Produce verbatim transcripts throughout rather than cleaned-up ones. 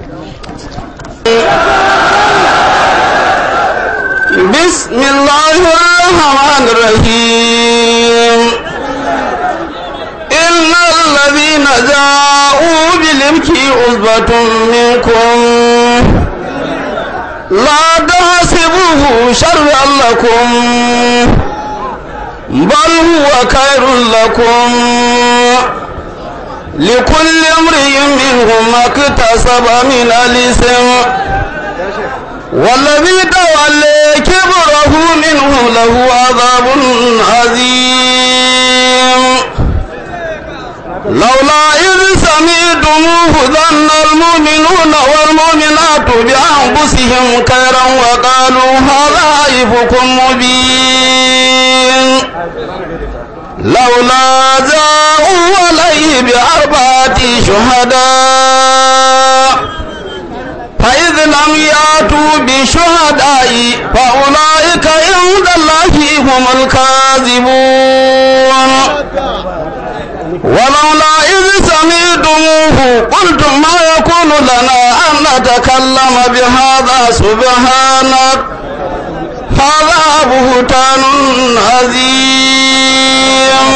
بسم الله الرحمن الرحيم إن الذين جاءوا بالإفك عصبة منكم لا تحسبوه شرا لكم بل هو خير لكم لكل امرئ منهم ما اكتسب من الإثم والذي تولى كبره منه له عذاب عظيم لولا إذ سمعتموه ظن المؤمنون والمؤمنات بأنفسهم خيرا وقالوا هذا إفك مبين لولا جاءوا عليه بأربعة شهداء فإذ لم يأتوا بشهداء فأولئك عند الله هم الكاذبون ولولا إذ سمعتموه قلتم ما يكون لنا أن نتكلم بهذا سبحانك هذا بهتان عظيم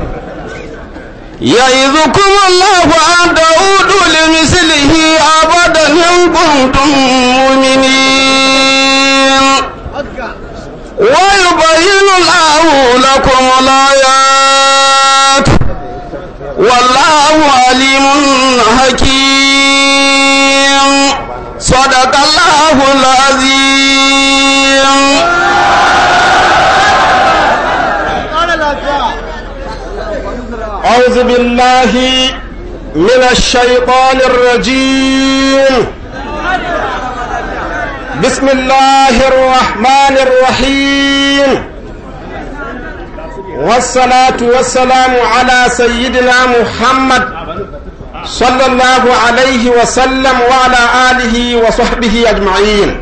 يعظكم الله أن تعودوا لمثله أبدا إن كنتم مؤمنين ويبين الله لكم الآيات والله عليم حكيم صدق الله العظيم. أعوذ بالله من الشيطان الرجيم بسم الله الرحمن الرحيم والصلاة والسلام على سيدنا محمد صلى الله عليه وسلم وعلى آله وصحبه أجمعين.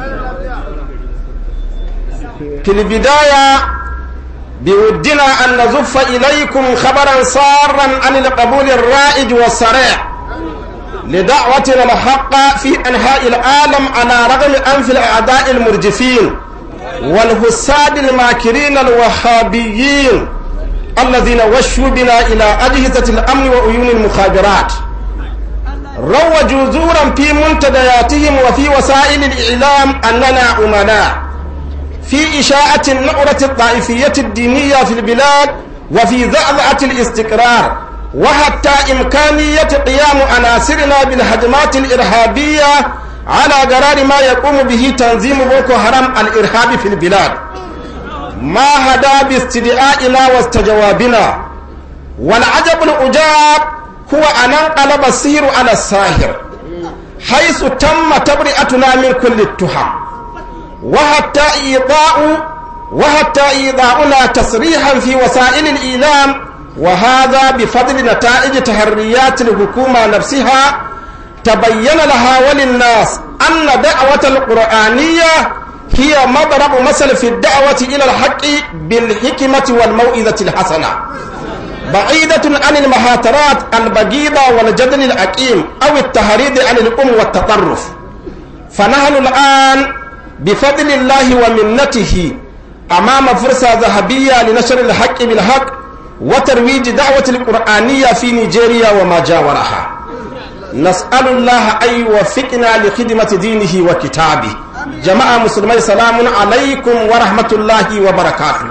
في البداية بودنا أن نزف إليكم خبرا سارا عن القبول الرائج والسريع لدعوتنا الحق في أنحاء العالم على رغم أنف الأعداء المرجفين والحساد الماكرين الوهابيين الذين وشوا بنا إلى أجهزة الأمن وعيون المخابرات روجوا زورا في منتدياتهم وفي وسائل الإعلام أننا أمناء في إشاعة النعرة الطائفية الدينية في البلاد وفي ذعذعة الاستقرار وحتى إمكانية قيام عناصرنا بالهجمات الإرهابية على قرار ما يقوم به تنظيم بوكو حرام الإرهابي في البلاد ما هدى باستدعائنا واستجوابنا. والعجب العجاب هو أن انقلب السحر على الساحر حيث تم تبرئتنا من كل التهم وحتى إيضاء وحتى إيضاؤنا تصريحا في وسائل الإعلام وهذا بفضل نتائج تحريات الحكومة نفسها تبين لها وللناس أن دعوة القرآنية هي مضرب مثل في الدعوة إلى الحق بالحكمة والموئذة الحسنة بعيدة عن المهاترات البغيضة والجدل الأكيم أو التهريد عن الأم والتطرف. فنحن الآن بفضل الله ومنته أمام فرصة ذهبية لنشر الحق بالحق وترويج دعوة القرآنية في نيجيريا وما جاورها. نسأل الله أن يوفقنا لخدمة دينه وكتابه. جماعة مسلمين سلام عليكم ورحمة الله وبركاته.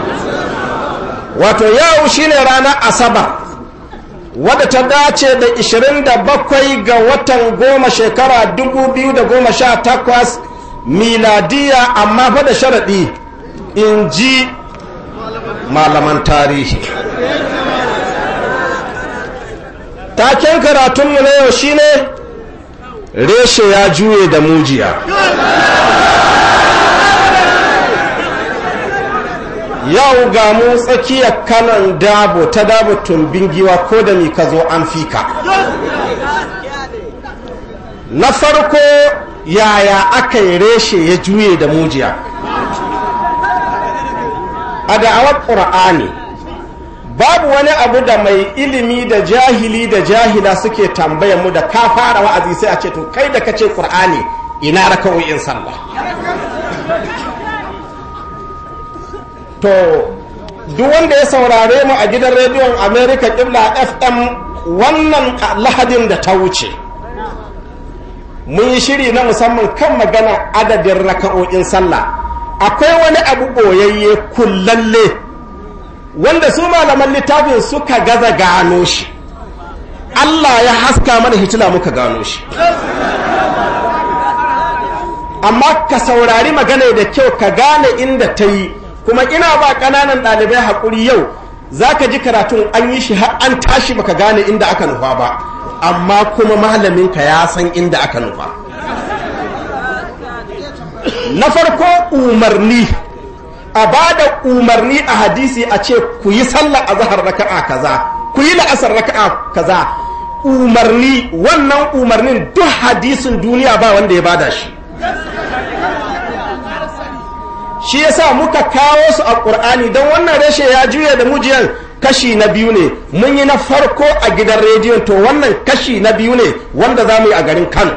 wato yau shine ranar asabar wadda ta dace da ishirin da bakwai ga watan goma shekara dubu biyu da goma sha takwas miladiya amma fa da sharaɗi in ji malaman tarihi. Taken karatunmu na yau shine reshe ya juye da mujiya. Yau ga mu tsakiyar kanan dabo ta dabo tumbin giwa ko da mi ka zo an fika. Na farko yaya aka yi reshe ya juye da mujiya? A da'awar ƙura'ani babu wani abu da mai ilimi da jahili da jahila suke tambayar mu da ka fara wa'azi sai a ce to kai da kace Qur'ani ina raka'o'in sallah. To duk wanda ya saurare mu a gidan rediyon America Qibla F M wannan lahadin da ta wuce mun yi shiri na musamman kan magana adadin raka'o'in sallah. Akwai wani abu boyayye kullalle wanda su malaman littafin suka gaza gano shi, Allah ya haska mana hitila muka gano shi. Amma ka saurari magana da kyau ka gane inda ta yi, kuma ina ba ƙananan ɗalibai haƙuri yau za ka ji karatun an yi shi har an tashi baka gane inda aka nufa ba, amma kuma malaminka ya san inda aka nufa. Na farko umarni, a ba da umarni a hadisi a ce ku yi sallar azhar raka'a kaza, ku yi la'asar raka'a kaza. Umarni, wannan umarnin duk hadisin duniya ba wanda ya bada shi. Shi yasa muka kawo su a Qur'ani don wannan rashe ya juya da mujiyan kashi na biyu ne. Mun yi na farko a gidan rediyon, to wannan kashi na biyu ne wanda za mu yi a garin Kano.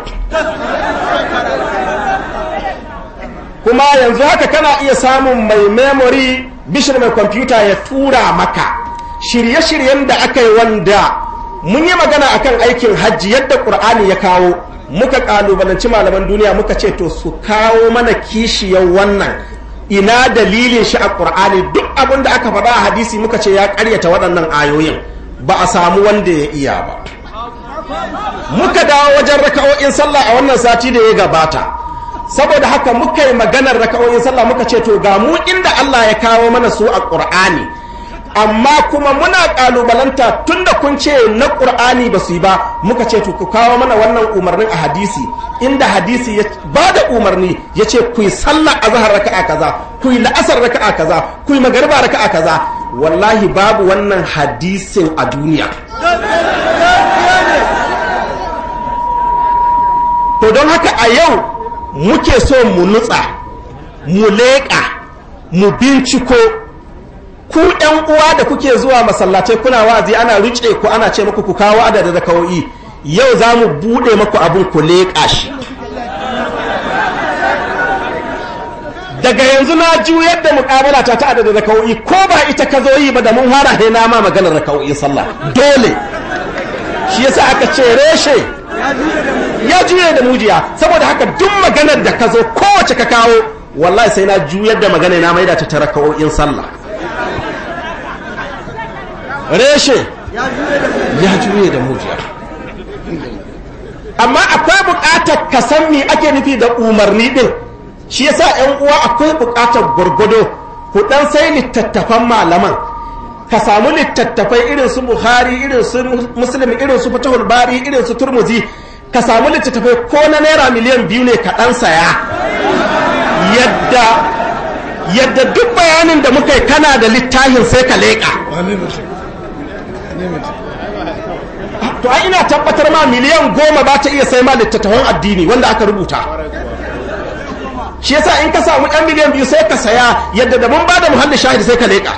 Kuma yanzu haka kana iya samun mai memory bishir mai kwamfuta ya tura maka shirye-shiryen da aka yi, wanda mun yi magana akan aikin hajji yadda Qur'ani ya kawo, muka kalubalanci malaman duniya muka ce to su kawo mana kishiyar wannan, ina dalilin shi a Qur'ani. Duk abin da aka faɗa a hadisi muka ce ya ƙaryata waɗannan ayoyin, ba a samu wanda ya iya ba. Muka dawo wajen raka'o'in sallah a wannan sati da ya gabata, saboda haka muka yi maganar raka'o'in sallah muka ce to ga mu inda Allah ya kawo mana su a Qur'ani, amma kuma muna kalubalanta tunda kun ce na Qur'ani ba su yi ba, muka ce to ku kawo mana wannan umarnin a hadisi, inda hadisi ya ba da umarni ya ce ku yi sallah azhar raka'a kaza, ku yi la'asar raka'a kaza, ku yi magariba raka'a kaza. Wallahi babu wannan hadisin a duniya. To don haka a yau muke so mu nutsa, mu leƙa, mu binciko. Ku ɗan uwa da kuke zuwa masallatai kuna wa'azi ana rice ku ana ce muku ku kawo adadin raka'o'i, yau za mu buɗe muku abin ku leƙa shi. Daga yanzu na juyar da muƙabala ta ta adadin raka'o'i, ko ba ita ka zo yi ba da mun fara haina ma maganar raka'o'in sallah dole. Shi yasa aka ce reshe ya juye da mujiya, saboda haka duk maganar da ka zo kowace ka kawo wallahi sai na juyar da magana na maida ta raka'o'in sallah. Reshe ya juye da mujiya. Amma akwai buƙatar ka san me ake nufi da umarni din. Shi yasa ƴan uwa akwai buƙatar gurgudo ku dan sai littattafan malaman, ka samu littattafai irin su Bukhari, irin su Muslim, irin su Fathul Bari, irin su Turmuzi, ka samu littattafai ko na naira miliyan biyu ne ka dan saya, yadda yadda duk bayanin da muka yi kana da littafin sai ka leƙa. To ai ina tabbatar ma miliyan goma ba ta iya sai ma littattafan addini wanda aka rubuta. Shi yasa in ka samu ɗan miliyan biyu sai ka saya, yadda da mun ba da muhalli shahid sai ka leƙa.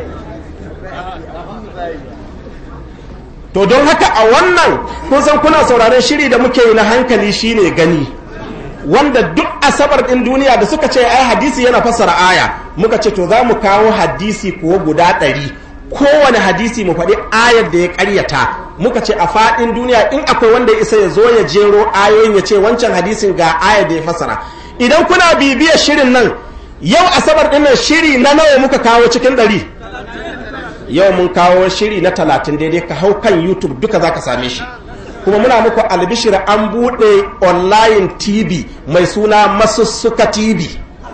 To don haka a wannan kun san kuna sauraron shiri da muke yi na hankali shine gani, wanda duk asabar ɗin duniya da suka ce ai hadisi yana fassara aya, muka ce to za mu kawo hadisi kuwa guda ɗari, kowane hadisi mu faɗi ayar da ya ƙaryata. Muka ce a faɗin duniya in akwai wanda ya isa ya zo ya jero ayoyin ya ce wancan hadisin ga ayar da ya fassara. Idan kuna bibiyar shirin nan, yau asabar ɗin nan shiri na nawa muka kawo cikin ɗari? Yau mun kawo shiri na talatin daidai. Ka hau kan YouTube duka za ka same shi. Kuma muna muku albishir an buɗe online T V mai suna Masussuka T V.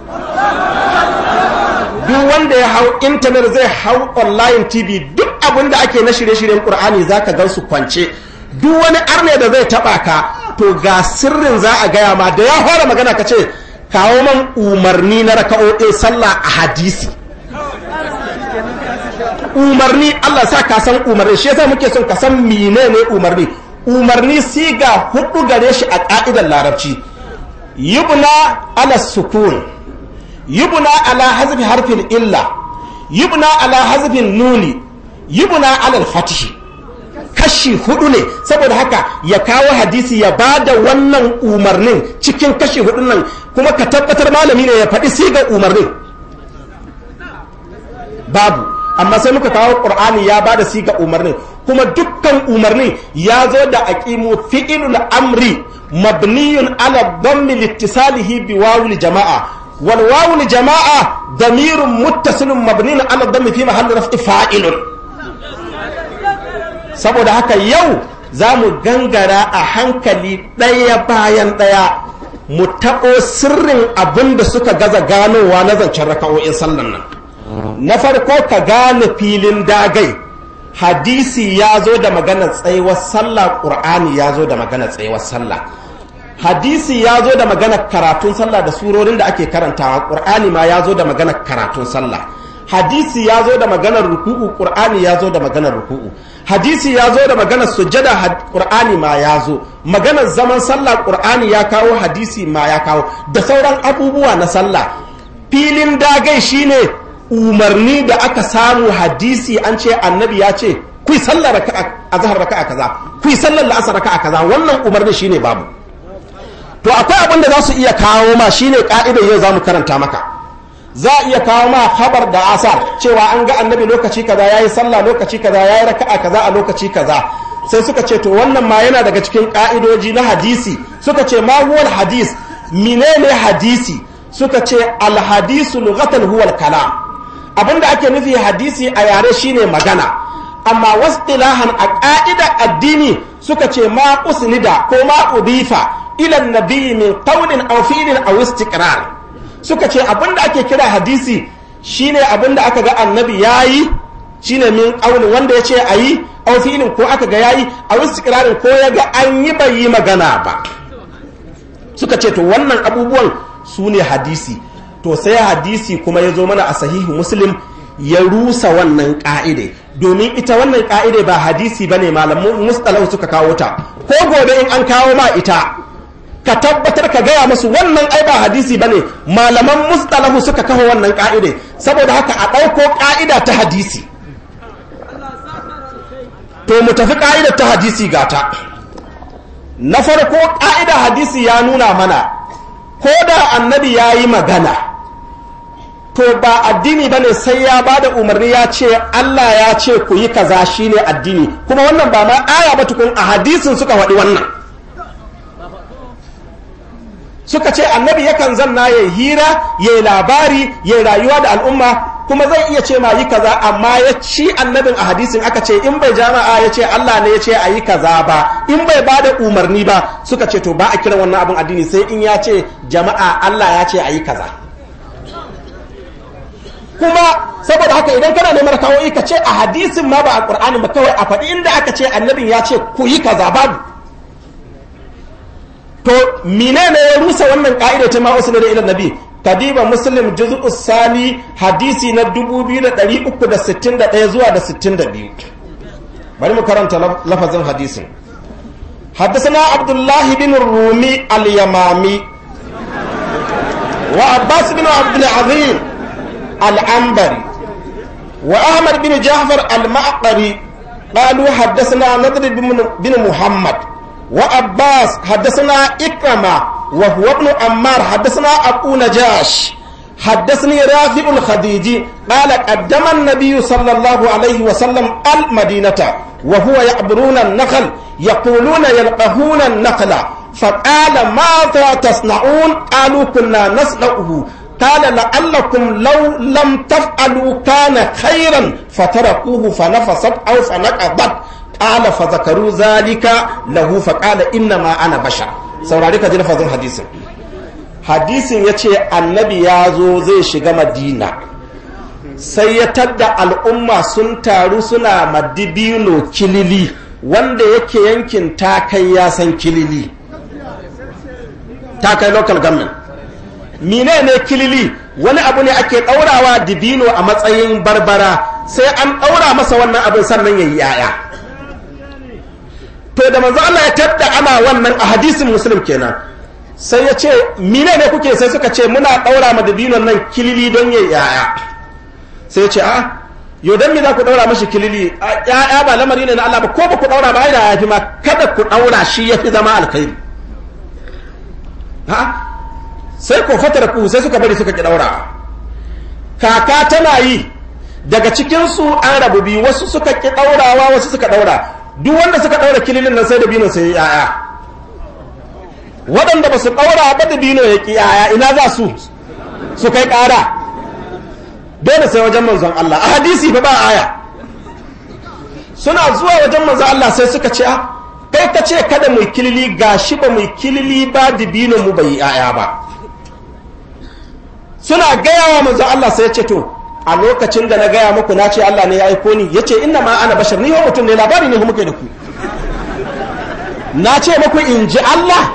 Duk wanda ya hau intanet zai hau online T V, duk abin da ake na shirye-shiryen Ƙur'ani za ka gan su kwance. Duk wani arne da zai taɓa ka, to ga sirrin za a gaya ma da ya fara magana ka ce kawo man umarni na raka'o'in sallah a hadisi. Umarni, Allah sa ka san umarni, shi yasa muke son ka san menene umarni. Umarni siga hudu gare shi a ka'idar larabci. Yubna ala sukun, yubna ala hazfi harfin illa, yubna ala hazfin nuni, yubna alal fatihi kashi hudu ne, saboda haka ya kawo hadisi ya ba da wannan umarnin cikin kashi hudun nan, kuma ka tabbatar malami ne ya faɗi sigar umarnin babu. Amma sai muka kawo qur'ani ya ba da sigar umarnin, kuma dukkan umarnin ya zo da aqimu fi'ilul amri mabniyun ala dhammi littisalihi bi wawul jama'a, wal wawul jama'a damirun muttasilun mabniyun ala dhammi fi mahalli raf'i fa'ilun. Saboda haka yau za mu gangara a hankali ɗaya bayan ɗaya mu taɓo sirrin abin da suka gaza ganowa na zancen raka'o'in sallan nan. Na farko ka gane filin dagai, hadisi ya zo da maganar tsayuwar sallah, ƙur'ani ya zo da maganar tsayuwar sallah. Hadisi ya zo da maganar karatun sallah da surorin da ake karantawa, ƙur'ani ma ya zo da maganar karatun sallah. Hadisi ya zo da maganar ruku'u, ƙur'ani ya zo da maganar ruku'u. Hadisi ya zo da maganar sujjada, ƙur'ani ma ya zo. Maganar zaman sallah, ƙur'ani ya kawo, hadisi ma ya kawo, da sauran abubuwa na sallah. Filin dagai shine umarni da aka samu hadisi an ce annabi ya ce ku yi sallar raka'a azhar raka'a kaza, ku yi sallar la'asar raka'a kaza, wannan umarni shine babu. To akwai abin da za su iya kawo ma, shine ka'idar yau za mu karanta maka. Za a iya kawo ma khabar da asar cewa an ga annabi lokaci kaza yayi sallah lokaci kaza yayi raka'a kaza a lokaci kaza, sai suka ce to wannan ma yana daga cikin ka'idoji na hadisi. Suka ce ma huwa hadis, menene hadisi? Suka ce al hadisu lughatan huwa al kalam. Abinda ake nufi hadisi a yare shine magana, amma wasdilahan a ka'idar addini suka ce ma usnida ko ma udifa ila nabi min qawlin aw fi'lin aw istiqrar. Suka ce abinda ake kira hadisi shine abinda aka ga annabi yayi, shine min qawlin wanda yace ayi, aw fi'lin ko aka ga yayi, aw istiqrarin ko ya ga an yi bai yi magana ba. Suka ce to wannan abubuwan sune hadisi. To sai hadisi kuma ya zo mana a sahihu Muslim ya rusa wannan ka'ide, domin ita wannan ka'ide ba hadisi bane, malaman mustalahu suka kawo ta. Ko gobe in an kawo ma ita ka tabbatar ka gaya musu wannan ai ba hadisi bane, malaman mustalahu suka kawo wannan ka'ide. Saboda haka a ɗauko ka'ida ta hadisi. To mu tafi ka'idar ta hadisi gata. Na farko ka'ida hadisi ya nuna mana ko da annabi ya yi magana, to ba addini bane sai ya bada umarni ya ce Allah ya ce ku yi kaza shine addini. Kuma wannan ba ma aya ba tukun, a hadisin suka faɗi wannan. Suka ce annabi yakan zanna yayi hira, yayi labari, yayi rayuwa da al'umma, kuma zai iya ce ma yi kaza, amma ya ci annabin a hadisin aka ce in bai jama'a ya ce Allah ne ya ce a yi kaza ba, in bai bada umarni ba, suka ce to ba a kira wannan abin addini sai in ya ce jama'a Allah ya ce a yi kaza. Kuma saboda haka idan kana neman kawo ka ce a hadisin ma ba a Qur'ani ba, kawai a faɗi inda aka ce annabin ya ce ku yi kaza babu. To menene ya rusa wannan ka'ida ta ma usnada ila nabi? Kadiba Muslim juz'u sani hadisi na dubu biyu da ɗari uku da sittin da ɗaya zuwa da sittin da biyu. Bari mu karanta lafazin hadisin. حدثنا عبد الله بن الرومي اليمامي وعباس بن عبد العظيم العنبري وأحمد بن جعفر المعقري قالوا حدثنا نضر بن محمد وعباس حدثنا إكرمة وهو ابن عمار حدثنا أبو نجاش حدثني رافع الخديجي قال قدم النبي صلى الله عليه وسلم المدينة وهو يعبرون النخل يقولون يلقهون النخل فقال ماذا تصنعون؟ قالوا كنا نصنعه. قال لعلكم لو لم تفعلوا كان خيرا فتركوه فنفست أو فنقضت. قال فذكروا ذلك له فقال إنما أنا بشر. saurari ka ji lafazin hadisin. Hadisin ya ce annabi ya zo zai shiga Madina, sai ya tadda al'umma sun taru suna madibino kilili, wanda yake yankin takai ya san kilili, takai local government. Mine ne kilili? Wani abu ne ake ɗaurawa dibino a matsayin barbara, sai an ɗaura masa wannan abin sannan ya yi yaya. To da manzo Allah ya tadda ana wannan a hadisin Muslim kenan, sai ya ce mine ne kuke? Sai suka ce muna ɗaura ma dabinon nan kilili don yayi yaya. Sai ya ce a yau don me za ku ɗaura mashi kilili ya ba lamari ne na Allah ba ko ba ku ɗaura ba aida ya fi ma kada ku ɗaura shi ya fi zama alkhairi ha sai ko fatar ku sai suka bari suka ki ɗaura kaka tana yi daga cikinsu an rabu biyu wasu suka ki ɗaurawa wasu suka ɗaura duk wanda suka ɗaura kililin nan sai da bino sai yaya waɗanda ba su ɗaura ba da bino ya ki yaya ina za su su kai ƙara dole sai wajen manzon Allah a hadisi fa ba aya suna zuwa wajen manzon Allah sai suka ce kai ka ce kada mu kilili gashi ba mu kilili ba dibino mu bai aya ba suna gaya wa manzon Allah sai ya ce to a lokacin da na gaya muku na ce Allah ne ya aiko ni yace inna ma ana bashar ni ho mutum ne labari ne muke da ku na ce muku in ji Allah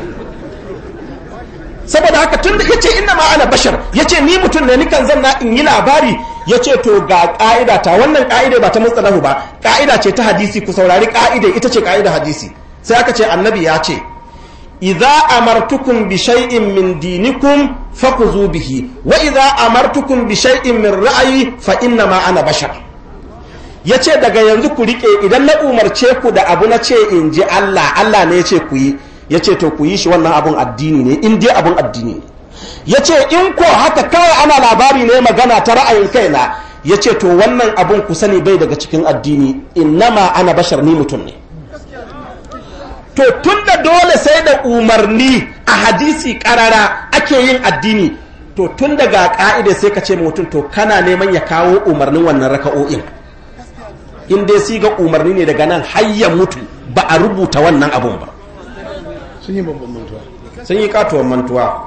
saboda haka tun da yace inna ma ana bashar yace ni mutum ne nikan zanna in yi labari yace to ga ka'ida ta wannan ka'ida ba ta mustalahu ba ka'ida ce ta hadisi ku saurari ka'ida ita ce ka'ida hadisi sai aka ce annabi ya ce idza amartukum bi shay'in min dinikum fakuzu bihi wa idza amartukum bi shay'in min ra'yi fa inna ma ana bashar yace daga yanzu ku rike idan na umarce ku da abu na ce in ji Allah Allah ne yace ku yi ya ce to ku yi shi wannan abun addini ne in dai abun addini ne ya ce in ko haka kawai ana labari ne magana ta ra'ayin kaina ya ce to wannan abun ku sani bai daga cikin addini innama ana bashar ni mutum ne to tun da dole sai da umarni a hadisi karara ake yin addini to tun daga ka'ida sai ka ce mutum to kana neman ya kawo umarnin wannan raka'o'in in dai siga umarni ne daga nan har ya mutu ba a rubuta wannan abun ba sun yi babban mantuwa sun yi katuwan mantuwa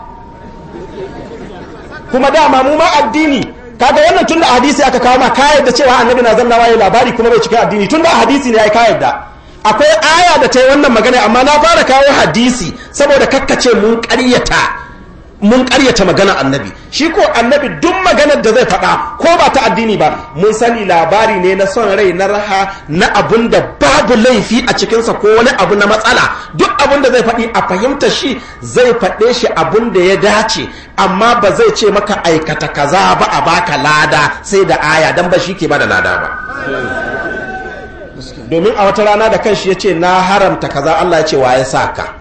kuma dama mu ma addini kaga wannan tunda hadisi aka kawo ma ka yadda cewa annabi na zanna waye labari kuma bai cikin addini tunda hadisi ne ai ka yadda akwai aya da ta yi wannan magana amma na fara kawo hadisi saboda kakkace mun ƙaryata mun ƙaryata magana annabi shi ko annabi duk maganar da zai faɗa ko ba ta addini ba mun sani labari ne na son rai na raha na abun da babu laifi a cikinsa ko wani abu na matsala duk abun da zai faɗi a fahimta shi zai faɗe shi abun da ya dace amma ba zai ce maka aikata kaza ba a baka lada sai da aya dan ba shi ke ba da lada ba domin a wata rana da kanshi ya ce na haramta kaza Allah ya ce wa ya sa ka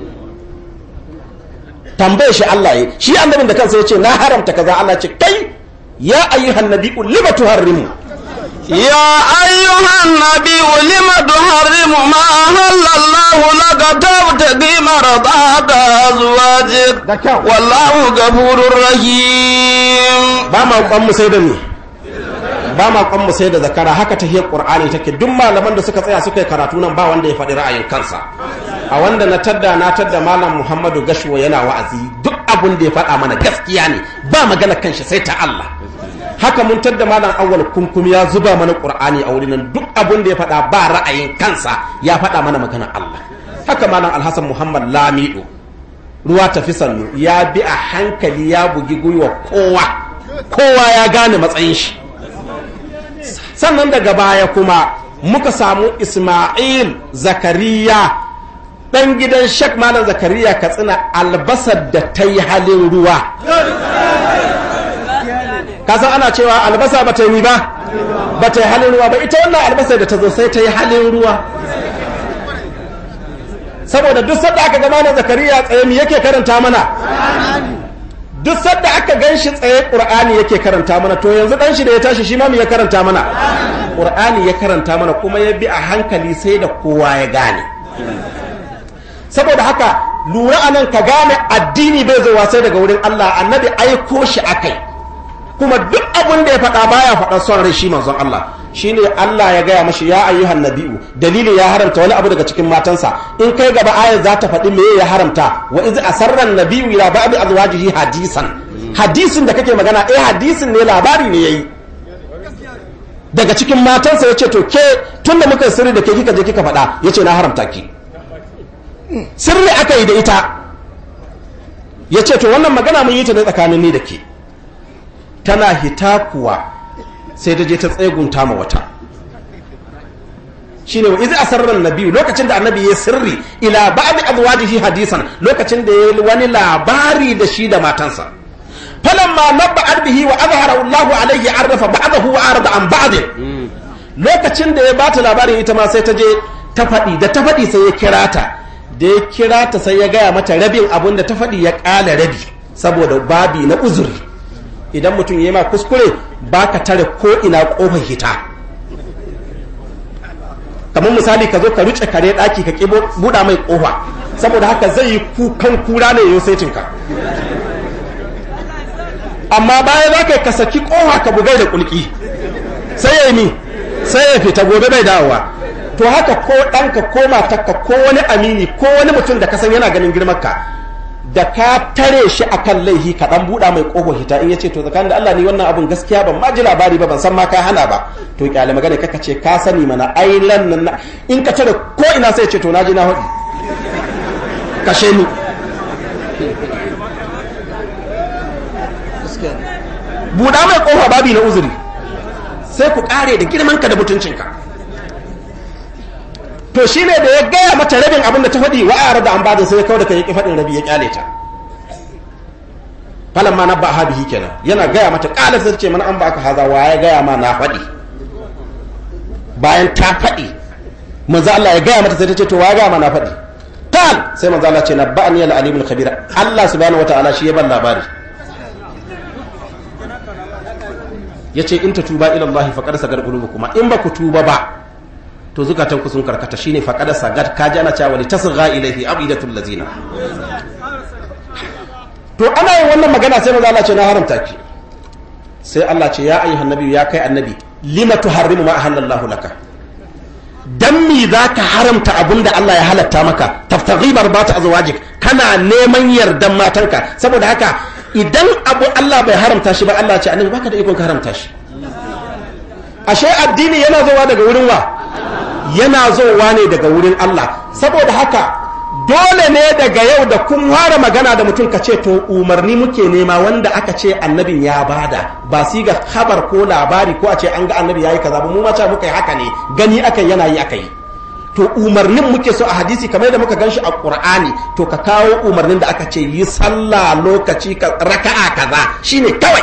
tambaye shi Allah ya shi annabin da kansa ya ce na haramta kaza Allah ya ce kai ya ayyuhan nabiyyu lima tuharrimu ya ayyuhan nabiyyu lima tuharrimu ma halallahu laka tabtagi maradata azwajik wallahu ghafurur rahim ba ma kwan mu sai da ni ba ma kwan mu sai da zakara haka tahiyar qur'ani take duk malaman da suka tsaya suka yi karatu nan ba wanda ya faɗi ra'ayin kansa a wanda na tadda na tadda malam Muhammadu Gashuwa yana wa'azi duk abun da ya faɗa mana gaskiya ne ba magana kanshi sai ta Allah haka mun tadda malam Awwal Kumkum ya zuba mana Qur'ani a wurin nan duk abun da ya faɗa ba ra'ayin kansa ya faɗa mana magana Allah haka malam Alhassan Muhammad Lamido ruwa tafi sannu ya bi a hankali ya bugi gwiwa kowa kowa ya gane matsayin shi sannan daga baya kuma muka samu Ismail Zakariya ɗan gidan Sheikh Malam Zakariya Katsina albasar da ta yi halin ruwa kasan ana cewa albasa ba ta yi ba ba ta yi halin ruwa ba ita wannan albasar da ta zo sai ta yi halin ruwa saboda duk sadda aka ga Malam Zakariya tsaye mi yake karanta mana duk sadda aka gan shi tsaye ƙur'ani yake karanta mana to yanzu ɗan shi da ya tashi shi ma mi ya karanta mana ƙur'ani ya karanta mana kuma ya bi a hankali sai da kowa ya gane saboda haka lura anan ka gane addini bai zo sai daga wurin Allah annabi aiko shi akai kuma duk abin da ya faɗa baya faɗa son rai shi manzon Allah shine Allah ya gaya mashi ya ayyuhan nabi'u dalili ya haramta wani abu daga cikin matansa in kai gaba ayar za ta faɗi me ya haramta wa iz asarra an-nabiyyu ila ba'di azwajihi hadisan hadisin da kake magana eh hadisin ne labari ne yayi daga cikin matansa yace to ke tunda muka sirri da ke kika je kika faɗa yace na haramta ki sirri aka yi da ita yace to wannan magana mun yi ta ne tsakanin ni da ke tana hita kuwa sai ta je ta tsegunta ma wata shine wa iz asarra an-nabi lokacin da annabi ya sirri ila ba'd azwajihi hadisan lokacin da yayi wani labari da shi da matansa falamma nabba'at bihi wa azhara Allahu alayhi arrafa ba'dahu wa arada an ba'd lokacin da ya bata labarin ita ma sai ta je ta faɗi da ta faɗi sai ya kira ta da ya kira ta sai ya gaya mata rabin abin da ta faɗi ya ƙala rabi saboda babi na uzuri idan mutum ya ma kuskure baka tare ko ina ƙofar hita kamar misali ka zo ka ruce kare ɗaki ka ƙi buɗa mai ƙofa saboda haka zai yi kukan kura ne yau saitinka amma baya za ka ka saki ƙofa ka bugai da kulki sai ya yi ni sai ya fita gobe bai dawowa to haka ko ɗanka ko matarka ko wani amini ko wani mutum da ka san yana ganin girmanka da ka tare shi akan laihi ka dan buɗa mai ƙofar hita in yace to tsakanin da Allah ni wannan abun gaskiya ban ma ji labari ba ban san ma ka hana ba to kyale magana kaka ce ka sani mana ai lan nan in ka tare ko ina sai ce to naji na hudi kashe ni buɗa mai ƙofa babi na uzuri sai ku ƙare da girmanka da mutuncinka to shi ne da ya gaya mata rabin abin da ta faɗi wa a da an ba da sai kawai da ka yi faɗin rabi ya ƙyale ta falon ma na ba ha bihi kenan yana gaya mata ƙalar sai ce mana an ba ka haza wa ya gaya ma na faɗi bayan ta faɗi manzo Allah ya gaya mata sai ta ce to wa ya gaya ma na faɗi tal sai manzo Allah ce na ba ni al-alimul khabir Allah subhanahu wataala shi ya ban labari yace in ta tuba ila Allah faqad sagar qulubukum in ba ku tuba ba to zukatan ku sun karkata shine faqad sagat kaji ana cewa li tasgha ilayhi abidatul ladina to ana yin wannan magana sai manzo Allah ce na haramta ki sai Allah ce ya ayyuhan nabi ya kai annabi lima tuharrimu ma ahallallahu laka dan mi zaka haramta abinda Allah ya halatta maka taftaghi barbata azwajik kana neman yardan matanka saboda haka idan abu Allah bai haramta shi ba Allah ce annabi baka da ikon ka haramta shi ashe addini yana zowa daga wurin wa yana zowa ne daga wurin Allah saboda haka dole ne daga yau da kun fara magana da mutum ka ce to umarni muke nema wanda aka ce annabin ya bada ba si ga khabar ko labari ko a ce an ga annabi yayi kaza ba mu ma ce muka yi haka ne gani akai yana yi akai to umarnin muke so a hadisi kamar da muka ganshi a Qur'ani to ka kawo umarnin da aka ce yi sallah lokaci ka raka'a kaza shine kawai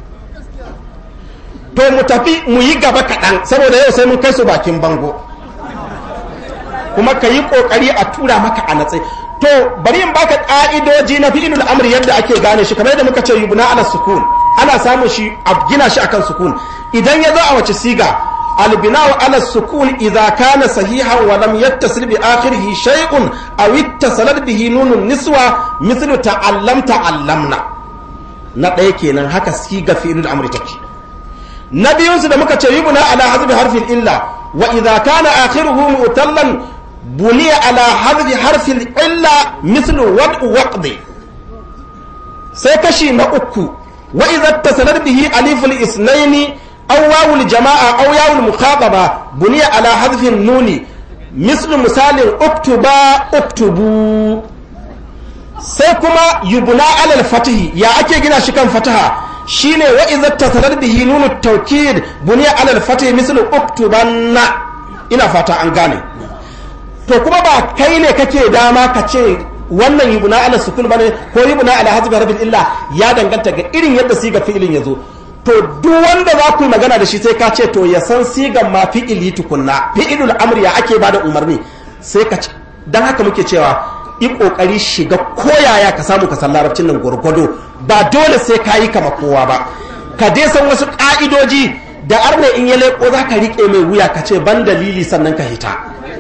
to mu tafi mu yi gaba kaɗan saboda yau sai mun kai su bakin bango kuma ka yi ƙoƙari a tura maka a natsi to bari in baka ƙa'idoji na fi'ilul amri yadda ake gane shi kamar yadda muka ce yubna ala sukun ana samun shi a gina shi akan sukun idan ya zo a wace siga albina'u ala sukun idza kana sahihan wa lam yattasil bi akhirih shay'un aw ittasalat bihi nunun niswa mithlu ta'allam ta'allamna na ɗaya kenan haka siga fi'ilul amri take na biyun su da muka ce yubna ala hazbi harfin illa wa idza kana akhiruhu mu'tallan buniya ala hadhi harfin illa mislu wad'u waqdi sai kashi na uku wa idza tasalat bihi aliful isnaini aw wawul jamaa aw yawul mukhataba buniya ala hadfin nuni mislu misalin uktuba uktubu sai kuma yubna ala al-fathi ya ake gina shi kan fataha shine wa idza tasalat bihi nunu tawkid buniya ala al-fathi mislu uktubanna ina fata an gane to kuma ba kai ne kake dama ka ce wannan yubna ala sukun bane ko yubna ala hazbi harfin illa ya danganta ga irin yadda siga fi'ilin yazo to duk wanda za ku magana da shi sai ka ce to ya san sigan ma fi'ili tukunna fi'ilul amri ya ake bada umarni sai ka ce dan haka muke cewa yi kokari shiga koyaya ka samu ka san larabcin nan gurgudo ba dole sai ka yi kama kowa ba ka dai san wasu ka'idoji da arne in ya leko za ka rike mai wuya ka ce ban dalili sannan ka hita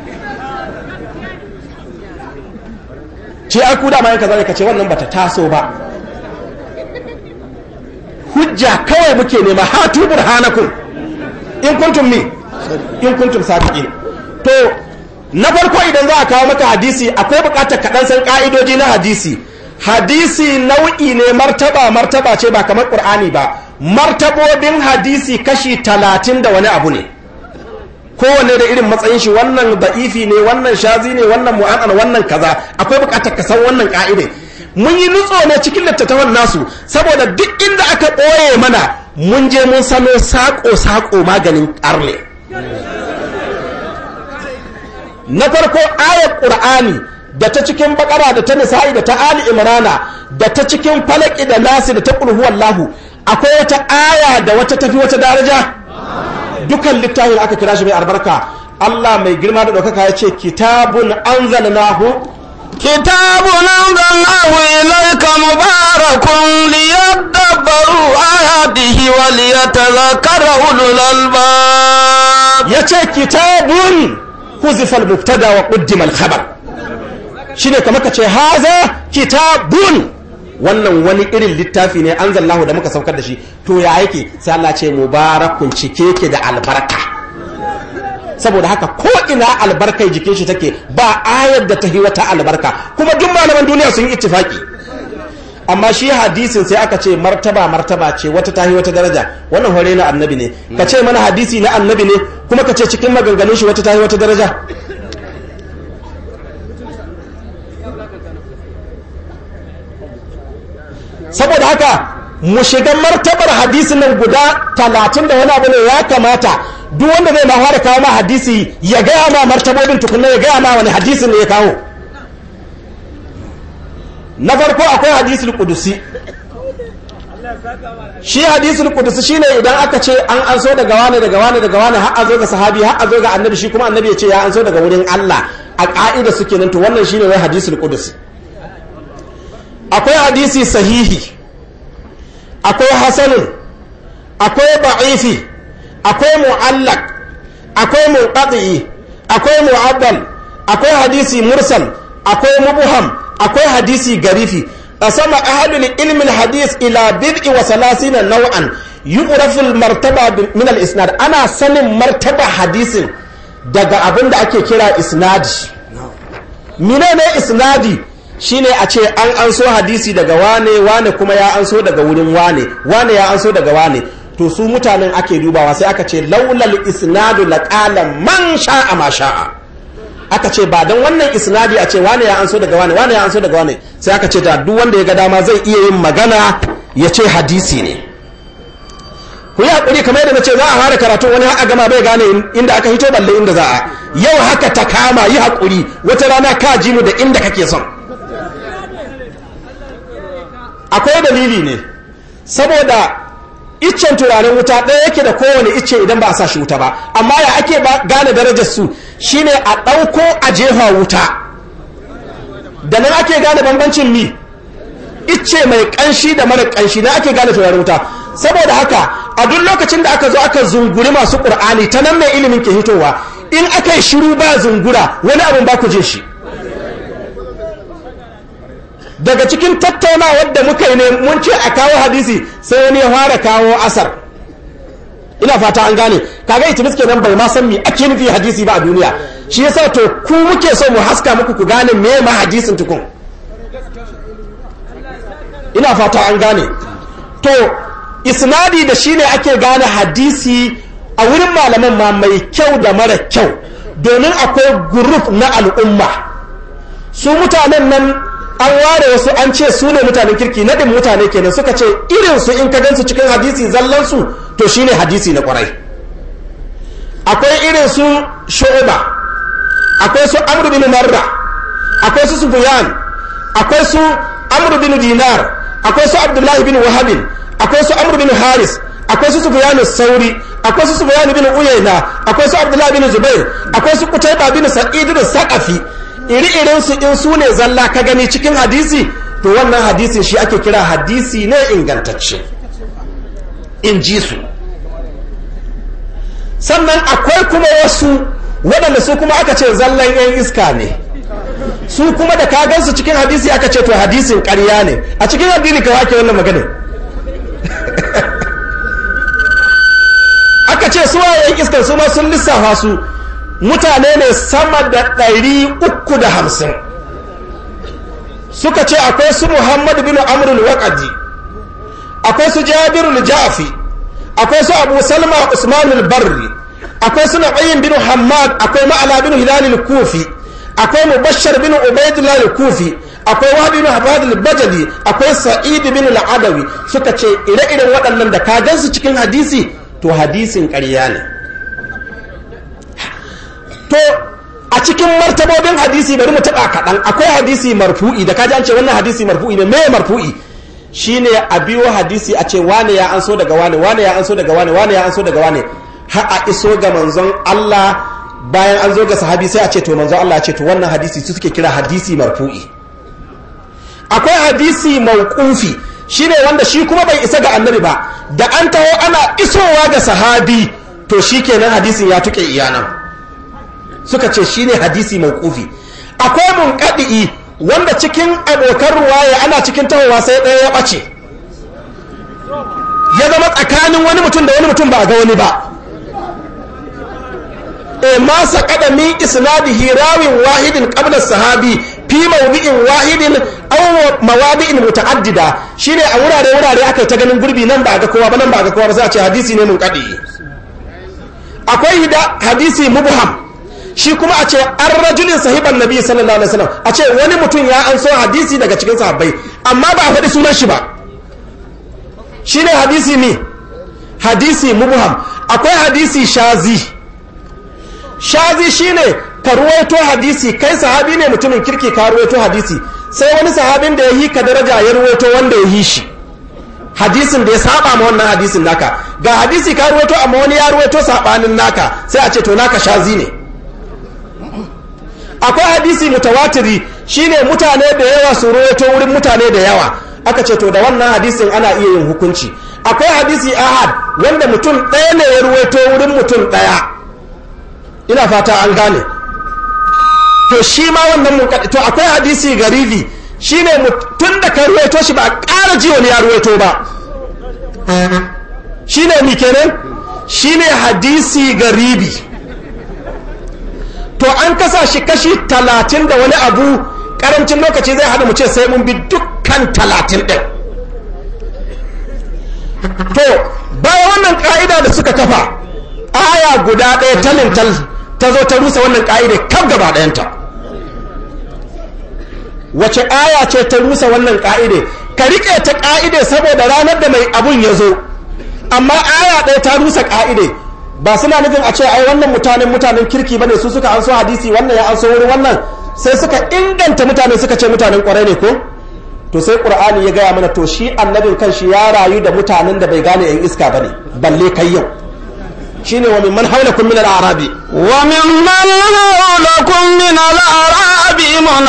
ce ai ku da ma yanka zai ka ce wannan bata taso ba hujja kawai muke nema hatu burhanakum in kuntum mi in kuntum sadiqin to na farko idan za a kawo maka hadisi akwai bukatar kaɗan san ka'idoji na hadisi hadisi nau'i ne martaba martaba ce ba kamar qur'ani ba martabobin hadisi kashi talatin da wani abu ne kowanne da irin matsayin shi wannan da'ifi ne wannan shazi ne wannan mu'anana wannan kaza akwai bukatar ka san wannan ka'idai mun yi nutso ne cikin littattafan nasu saboda duk inda aka ɓoye mana mun je mun sano sako-sako maganin ƙarne na farko ayar ƙur'ani da ta cikin bakara da ta nisa'i da ta ali imrana da ta cikin falaki da nasi da ta ƙulhu wallahu akwai wata aya da wata tafi wata daraja dukan littafin aka kira shi mai albarka Allah mai girma da ɗaukaka ya ce kitabun anzalnahu kitabun anzalnahu ilayka mubarakun liyadabbaru ayatihi wa liyatadhakkara ulul albab yace kitabun huzifa al-mubtada wa qaddima al-khabar shine kamar ka ce haza kitabun wannan wani irin littafi ne anzalnahu da muka saukar da shi to ya yake sai Allah ce mubarakun cike ke da albarka saboda haka ko ina albarkai jikin shi take ba ayar da ta yi wata albarka kuma duk malaman duniya sun yi ittifaki amma shi hadisin sai aka ce martaba martaba ce wata ta yi wata daraja wannan hore na annabi ne ka ce mana hadisi na annabi ne kuma ka ce cikin maganganun shi wata ta yi wata daraja saboda haka mu shiga martabar hadisin nan guda talatin da wani abu ne ya kamata duk wanda zai ma fara kawo ma hadisi ya gaya ma martabobin tukunna ya gaya ma wani hadisin ne ya kawo na farko akwai hadisul qudusi shi hadisul qudusi shine idan aka ce an anso daga wani daga wani daga wani har a zo ga sahabi har a zo ga annabi shi kuma annabi ya ce ya anso daga wurin Allah a ka'ida suke nan to wannan shine wai hadisul qudusi akwai hadisi sahihi akwai hasanun akwai ba'ifi akwai mu'allaq akwai munqati akwai mu'addal akwai hadisi mursal akwai mubham akwai hadisi garifi asama ahlul ilmi alhadis ila bid'i wa salasina naw'an yu'rafu almartaba min alisnad ana sanin martaba hadisin daga abin da ake kira isnadi menene isnadi shine a ce an anso hadisi daga wane wane kuma ya anso daga wurin wane wane ya anso daga wane to su mutanen ake dubawa sai aka ce laulal isnadu laqala man sha'a ma sha'a aka ce ba dan wannan isnadi a ce wane ya anso daga wane wane ya anso daga wane sai aka ce da duk wanda ya ga dama zai iya yin magana ya ce hadisi ne ku yi hakuri kamar yadda nace za a fara karatu wani har a gama bai gane inda aka hito balle inda za a yau haka ta kama yi hakuri wata rana ka ji mu da inda kake son akwai dalili ne saboda iccen turaren wuta ɗaya yake da kowane icce idan ba a sa shi wuta ba amma ya ake gane darajar su shine a ɗauko a jefa wuta da nan ake gane bambancin mi icce mai ƙanshi da mara ƙanshi na ake gane turaren wuta saboda haka a duk lokacin da aka zo aka zunguri masu ƙur'ani ta nan mai ilimin ke hitowa in aka yi shiru ba zungura wani abin ba ku jin shi daga cikin tattaunawar da muka yi ne mun ce a kawo hadisi sai wani ya fara kawo asar ina fata an gane kaga itimis kenan bai ma san me ake nufi hadisi ba a duniya shi yasa to ku muke so mu haska muku ku gane me ma hadisin tukun ina fata an gane to isnadi da shine ake gane hadisi a wurin malaman ma mai kyau da mara kyau domin akwai group na al'umma su mutanen nan an ware wasu an ce su ne mutanen kirki naɗin mutane kenan suka ce irinsu in ka gansu cikin hadisi zallansu to shine hadisi na kwarai akwai irin su shu'ba akwai su amr bin marra akwai su sufyan akwai su amr bin dinar akwai su abdullahi bin wahabin akwai su amr bin haris akwai su sufyan sauri akwai su sufyan bin uyayna akwai su abdullahi bin zubair akwai su qutayba bin sa'id bin saqafi iri-irinsu in su ne zalla ka gani cikin hadisi to wannan hadisin shi ake kira hadisi ne ingantacce in ji su sannan akwai kuma wasu waɗanda su kuma aka ce zallan yan iska ne su kuma da ka gansu cikin hadisi aka ce to hadisin ƙarya ne a cikin addini ka wake wannan magana aka ce su waye yan iskan su ma sun lissafa su mutane ne sama da ɗari uku da hamsin suka ce akwai su muhammad bin amrul waƙadi akwai su jabirul ja'fi akwai su abu salma usmanul barri akwai su na'ayin bin hammad akwai ma'ala bin hilalil kufi akwai mubashshar bin ubaidullah kufi akwai wahab bin habad al-bajali akwai sa'id bin al-adawi suka ce ire-iren waɗannan da ka gansu cikin hadisi to hadisin ƙarya ne to a cikin martabobin hadisi bari mu taɓa kaɗan akwai hadisi marfu'i da kaji an ce wannan hadisi marfu'i ne me marfu'i shine a biyo hadisi a ce wane ya anso daga wane wane ya anso daga wane wane ya anso daga wane har a iso ga manzon Allah bayan an zo ga sahabi sai a ce to manzon Allah ya ce to wannan hadisi su suke kira hadisi marfu'i akwai hadisi mauqufi shine wanda shi kuma bai isa ga annabi ba da an taho ana isowa ga sahabi to shikenan hadisin ya tuke iyanan suka ce shine hadisi mauqufi akwai munqadi wanda cikin abokan ruwaya ana cikin tahowa sai ɗaya ya ɓace ya zama tsakanin wani mutum da wani mutum ba a ga wani ba e ma saqada min isnadihi rawin wahidin qabla sahabi fi mawdi'in wahidin aw mawadi'in muta'addida shine a wurare wurare aka ta ganin gurbi nan ba ga kowa ba nan ba ga kowa ba sai a ce hadisi ne munqadi akwai hadisi mubham shi kuma a ce an rajulin sahiban nabi sallallahu alaihi wasallam a ce wani mutum ya an so hadisi daga cikin sahabbai amma ba a faɗi sunan shi ba shine hadisi ne hadisi mubham akwai hadisi shazi shazi shine ka ruwaito hadisi kai sahabi ne mutumin kirki ka ruwaito hadisi sai wani sahabin da ya yi ka daraja ya ruwaito wanda ya yi shi hadisin da ya saba ma wannan hadisin naka ga hadisi ka ruwaito amma wani ya ruwaito sabanin naka sai a ce to naka shazi ne akwai hadisi mutawatiri shine mutane da yawa su ruwaito wurin mutane da yawa aka ce to da wannan hadisin ana iya yin hukunci akwai hadisi ahad wanda mutum ɗaya ne ya ruwaito wurin mutum ɗaya ina fata an gane to shi ma wannan mun to akwai hadisi garibi shine mutum da ka ruwaito shi ba a ƙara ji wani ya ruwaito ba shine mi kenan shine hadisi garibi to an kasa shi kashi talatin da wani abu karancin lokaci zai hada mu ce sai mun bi dukkan talatin ɗin to bayan wannan ka'ida da suka kafa aya guda ɗaya talintal ta zo ta rusa wannan ka'ida kaf gaba ɗayanta wace aya ce ta rusa wannan ka'ida ka riƙe ta ka'ida saboda ranar da mai abun ya zo amma aya ɗaya ta rusa ka'ida ba suna nufin a ce ai wannan mutanen mutanen kirki bane su suka an so hadisi wannan ya an so wurin wannan sai suka inganta mutane suka ce mutanen kwarai ne ko to sai qur'ani ya gaya mana to shi annabin kanshi ya rayu da mutanen da bai gane yan iska bane balle kai yau shine wa mimman hawlakum min al-a'rabi wa mimman hawlakum min al-a'rabi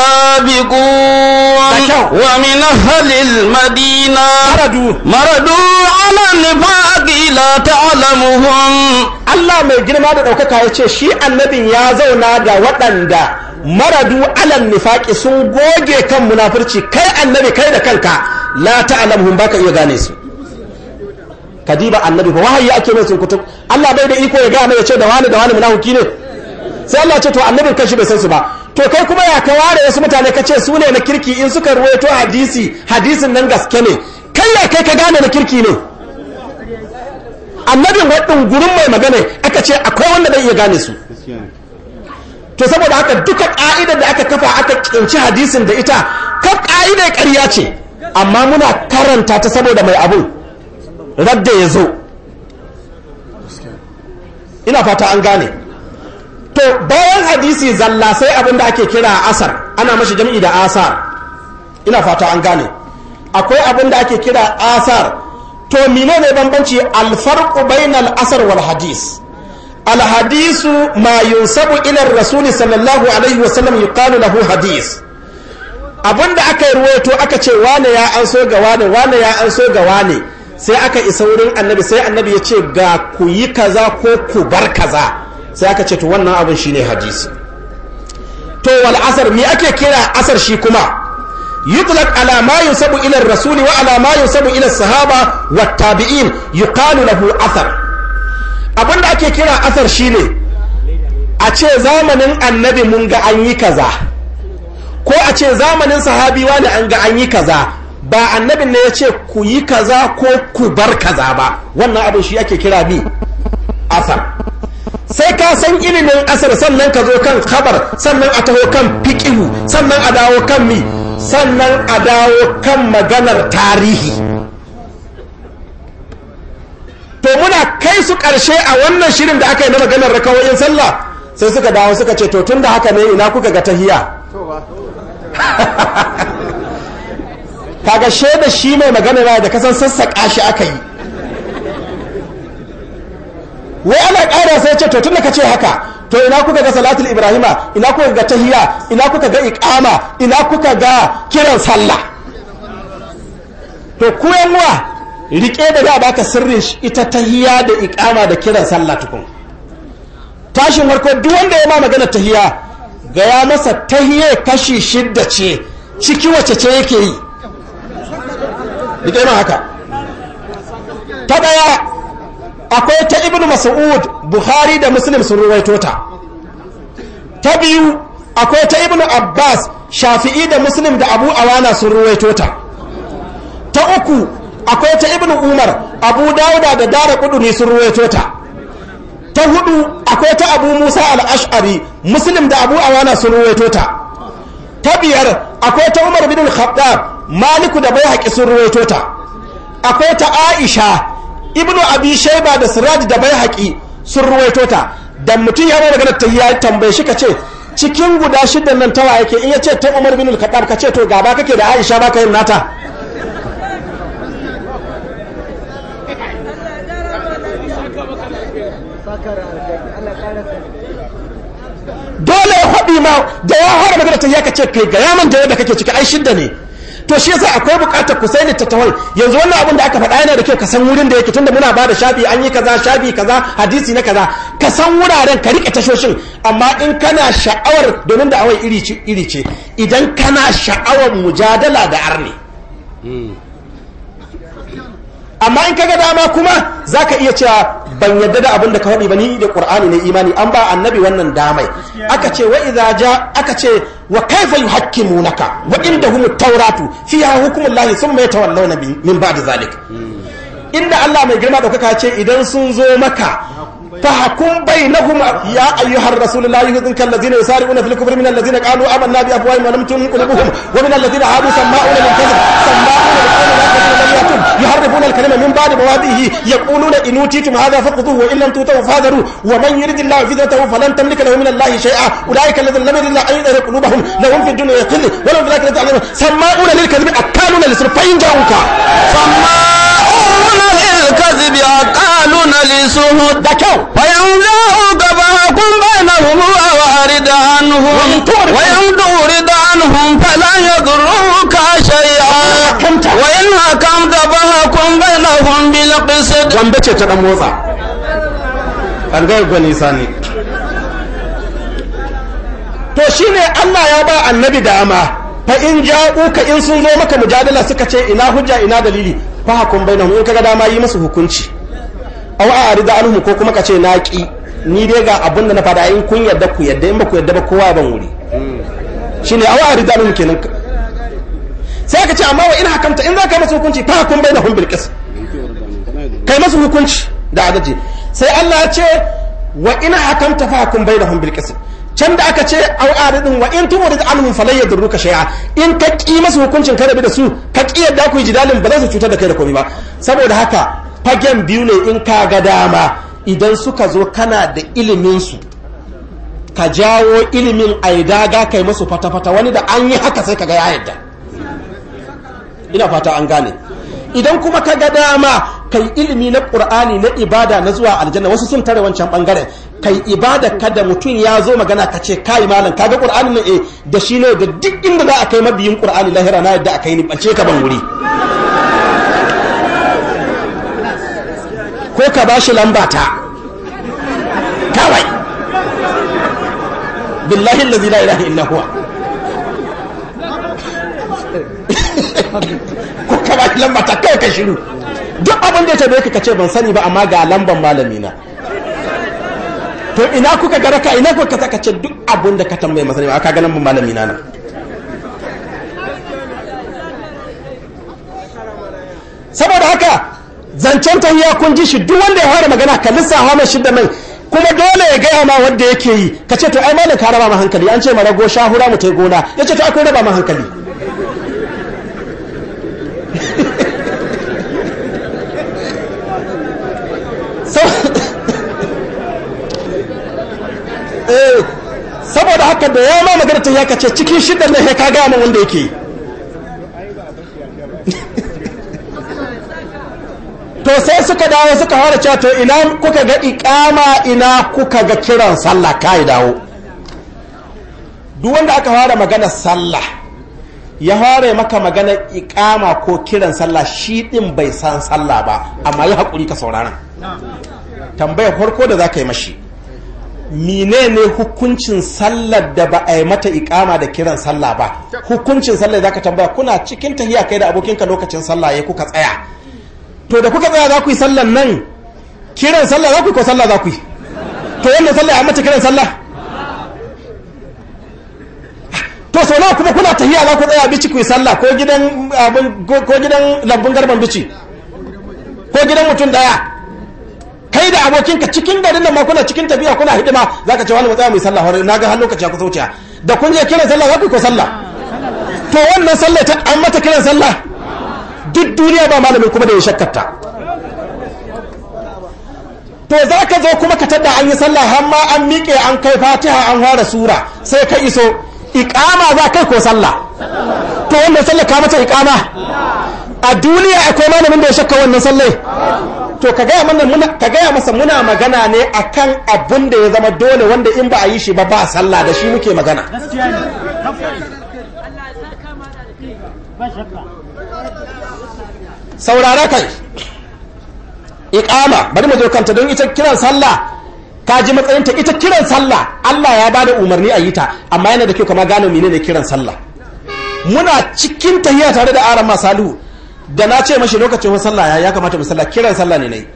munafiqun wa min ahli al-madina maradu maradu ala nifaqi la ta'lamuhum Allah mai girma da daukaka yace shi annabin ya zauna da waɗanda maradu ala nifaqi sun goge kan munafurci kai annabi kai da kanka la ta'lamuhum baka iya gane su kadiba annabi ba wahayi ake mai sun kutub Allah bai da iko ya ga mai ya ce da wani da wani munafiki ne sai Allah ya ce to annabin kanshi bai san su ba to kai kuma ya ka ware wasu mutane ka ce su ne na kirki in suka ruwaito hadisi hadisin nan gaske ne kai ya kai ka gane na kirki ne annabin wadin gurin mai magana aka ce akwai wanda bai iya gane su to saboda haka duka ka'idar da aka kafa aka kinci hadisin da ita kaf ka'idar ƙarya ce amma muna karanta ta saboda mai abun radda ya zo ina fata an gane to bayan hadisi zalla sai abin da ake kira asar ana mashi jam'i da asar ina fata an gane akwai abin da ake kira asar to mine ne bambanci alfarqu bainal asar wal hadis alhadisu ma yunsabu ila rasul sallallahu alaihi wasallam yuqalu lahu hadis abinda aka yi ruwaito aka ce wane ya an so ga wane wane ya an so ga wane sai aka isa wurin annabi sai annabi ya ce ga ku yi kaza ko ku bar kaza sai aka ce to wannan abin shine hadisi to wal asar me ake kira asar shi kuma yutlaq ala ma yusabu ila ar-rasul wa ala ma yusabu ila as-sahaba wat tabi'in yuqalu lahu asar abinda ake kira asar shine a ce zamanin annabi mun ga an yi kaza ko a ce zamanin sahabi wani an ga an yi kaza ba annabin ne ya ce ku yi kaza ko ku bar kaza ba wannan abin shi ake kira bi asar sai ka san ilimin asar sannan ka zo kan khabar sannan a taho kan fiqhu sannan a dawo kan mi sannan a dawo kan maganar tarihi to muna kai su ƙarshe a wannan shirin da aka yi na maganar rakawoyin sallah sai suka dawo suka ce to tun da haka ne ina kuka ga tahiya kaga shaida shi mai magana da kasan sassaƙa shi aka yi wai ana ƙara sai ce to tun da ka ce haka to ina kuka ga salatul ibrahima ina kuka ga tahiya ina kuka ga iqama ina kuka ga kiran sallah to ku yanwa rike da za baka sirrin ita tahiya da iqama da kiran sallah tukun tashin warko duk wanda ya ma magana tahiya ga ya masa tahiye kashi shidda ce ciki wace ce yake yi rike ma haka ta daya akwai ta ibnu mas'ud buhari da muslim sun ruwaito ta ta biyu akwai ta ibnu abbas shafi'i da muslim da abu awana sun ruwaito ta ta uku akwai ta ibnu umar abu dauda da dara kuduni sun ruwaito ta ta hudu akwai ta abu musa al-ash'ari muslim da abu awana sun ruwaito ta ta biyar akwai ta umar bin al-khattab maliku da baihaqi sun ruwaito ta akwai ta aisha ibnu abi shayba da siraj da baihaqi sun ruwaito ta da mutum ya rawa daga tahiyya tambaye shi kace cikin guda shidan nan tawa yake in yace ta umar bin al-khattab kace to gaba kake da aisha baka yin nata dole ya haɗi ma da ya fara magana ta ya kace kai ga yaman da yadda kake ciki ai shidda ne to shi yasa akwai buƙatar ku sai littattafai yanzu wannan abin da aka faɗa yana da kyau ka san wurin da yake tunda muna ba da shafi an yi kaza shafi kaza hadisi na kaza ka san wuraren ka rike tashoshin amma in kana sha'awar domin da awai iri ce iri ce idan kana sha'awar mujadala da arni amma in kaga dama kuma zaka iya cewa ban yadda da abin da ka faɗi ba ni da qur'ani ne imani an ba annabi wannan damai aka ce wa idza ja aka ce wa kaifa yuhakkimunaka wa indahum at-tauratu fiha hukmullahi thumma yatawallawna min ba'di zalik inda Allah mai girma daukaka ce idan sun zo maka فحكم بينهم يا أيها الرسول لا يحزنك الذين يسارعون في الكفر من الذين قالوا آمنا بأفواههم ولم تؤمن قلوبهم ومن الذين هادوا سماعون للكذب سماعون للقول لا كذب لم يأتون يحرفون الكلمة من بعد مواضعه يقولون إن أوتيتم هذا فخذوه وإن لم تؤتوه فاحذروا ومن يرد الله فتنته فلن تملك له من الله شيئا أولئك الذين لم يرد الله أن يظهر قلوبهم لهم في الدنيا خزي ولهم في الآخرة عذاب سماعون للكذب أكالون للسر فإن جاءوك سماعون للكذب أكالون للسهد دكوا فيملأوك فحكم بينهم وأعرض عنهم وإن تعرض عنهم فلا يضروك شيئا وإن حكمت فحكم بينهم بالقسط wanda ce ta dan motsa an ga gwani sani to shine Allah ya ba annabi dama fa in ja'uka in sun zo maka mujadala suka ce ina hujja ina dalili fa hukum bainahum in kaga dama yi musu hukunci aw a'rida anhum ko kuma kace naki ni dai ga abin da na fada in kun yadda ku yadda in ba ku yadda ba kowa ban wuri shine aw a'rida anhum kenan sai ka ce amma wa in hakamta in zaka musu hukunci fa hukum bainahum bil qist kai musu hukunci da adalci sai Allah ya ce wa in hakamta fa hukum bainahum bil qist can da aka ce au aridin wa in turid anhum falan yadurruka shay'a in ka ki masu hukuncin ka rabi da su ka ki yadda ku yi jidalin ba za su cutar da kai da komai ba saboda haka fagen biyu ne in ka ga dama idan suka zo kana da ilimin su ka jawo ilimin aidaga kai masu fata-fata wani da an yi haka sai ka ga ya yadda ina fata an gane idan kuma ka ga dama kai ilimi na qur'ani na ibada na zuwa aljanna wasu sun tare wancan bangaren kai ibada kada mutum ya zo magana ka ce kai malam kaga qur'ani ne eh da shi ne da duk inda za a kai mabiyin qur'ani lahira na yadda akai ni bace ka ban wuri ko ka bashi lamba ta kawai billahi allazi la ilaha illa huwa ko ka bashi lamba ta kai ka shiru duk abin da ya tabe ka ce ban sani ba amma ga lamban malami na to ina kuka ga raka ina kuka saka ce duk abun da ka tambaye masani ba ka ga nan malami na nan saboda haka zancen tahiya kun ji shi duk wanda ya fara magana ka lissafa mai shidda mai kuma dole ya gaya ma wanda yake yi ka ce to ai malam ka raba ma hankali an ce ma rago shahura mu tai gona ya ce to akwai raba ma hankali eh ya ma magana ta yaka ce cikin shidan nan ka gaya min wanda yake to sai suka dawo suka fara cewa to ina kuka ga iqama ina kuka ga kiran sallah kai dawo duk wanda aka fara magana sallah ya fara maka magana iqama ko kiran sallah shi din bai san sallah ba amma ya hakuri ka saurara tambayar farko da zaka yi mashi menene hukuncin sallar da ba a yi mata iqama da kiran sallah ba hukuncin sallar zaka tambaya kuna cikin tahiya kai da abokinka lokacin sallah ya kuka tsaya to da kuka tsaya za ku yi sallar nan kiran sallah za ku yi ko sallah za ku yi to wannan sallah a mata kiran sallah to sau nawa kuma kuna tahiya za ku tsaya bici ku yi sallah ko gidan ko gidan lambun garban bici ko gidan mutum daya kai da abokinka cikin garin nan ma kuna cikin tafiya kuna hidima zaka ce wani mu tsaya mu yi sallah har na ga har lokaci ya kusa wuce da kun je kiran sallah za ku yi ko sallah to wannan sallah ta an mata kiran sallah duk duniya ba malamin kuma da ya shakkarta to za ka zo kuma ka tada an yi sallah har ma an miƙe an kai fatiha an fara sura sai ka iso iqama za kai ko sallah to wannan sallah ka mata iqama a duniya akwai malamin da ya shakka wannan sallah to ka gaya mana muna ka gaya masa muna magana ne akan abun da ya zama dole wanda in ba a yi shi ba ba sallah da shi muke magana saurara kai iqama bari mu zo kanta don ita kiran sallah ka ji matsayinta ita kiran sallah Allah ya bada umarni a yi ta amma yana da kyau kama gano menene kiran sallah muna cikin tahiyya tare da aran masalu da na ce mashi lokacin sallah ya ya kamata mu sallah kiran sallah ne nayi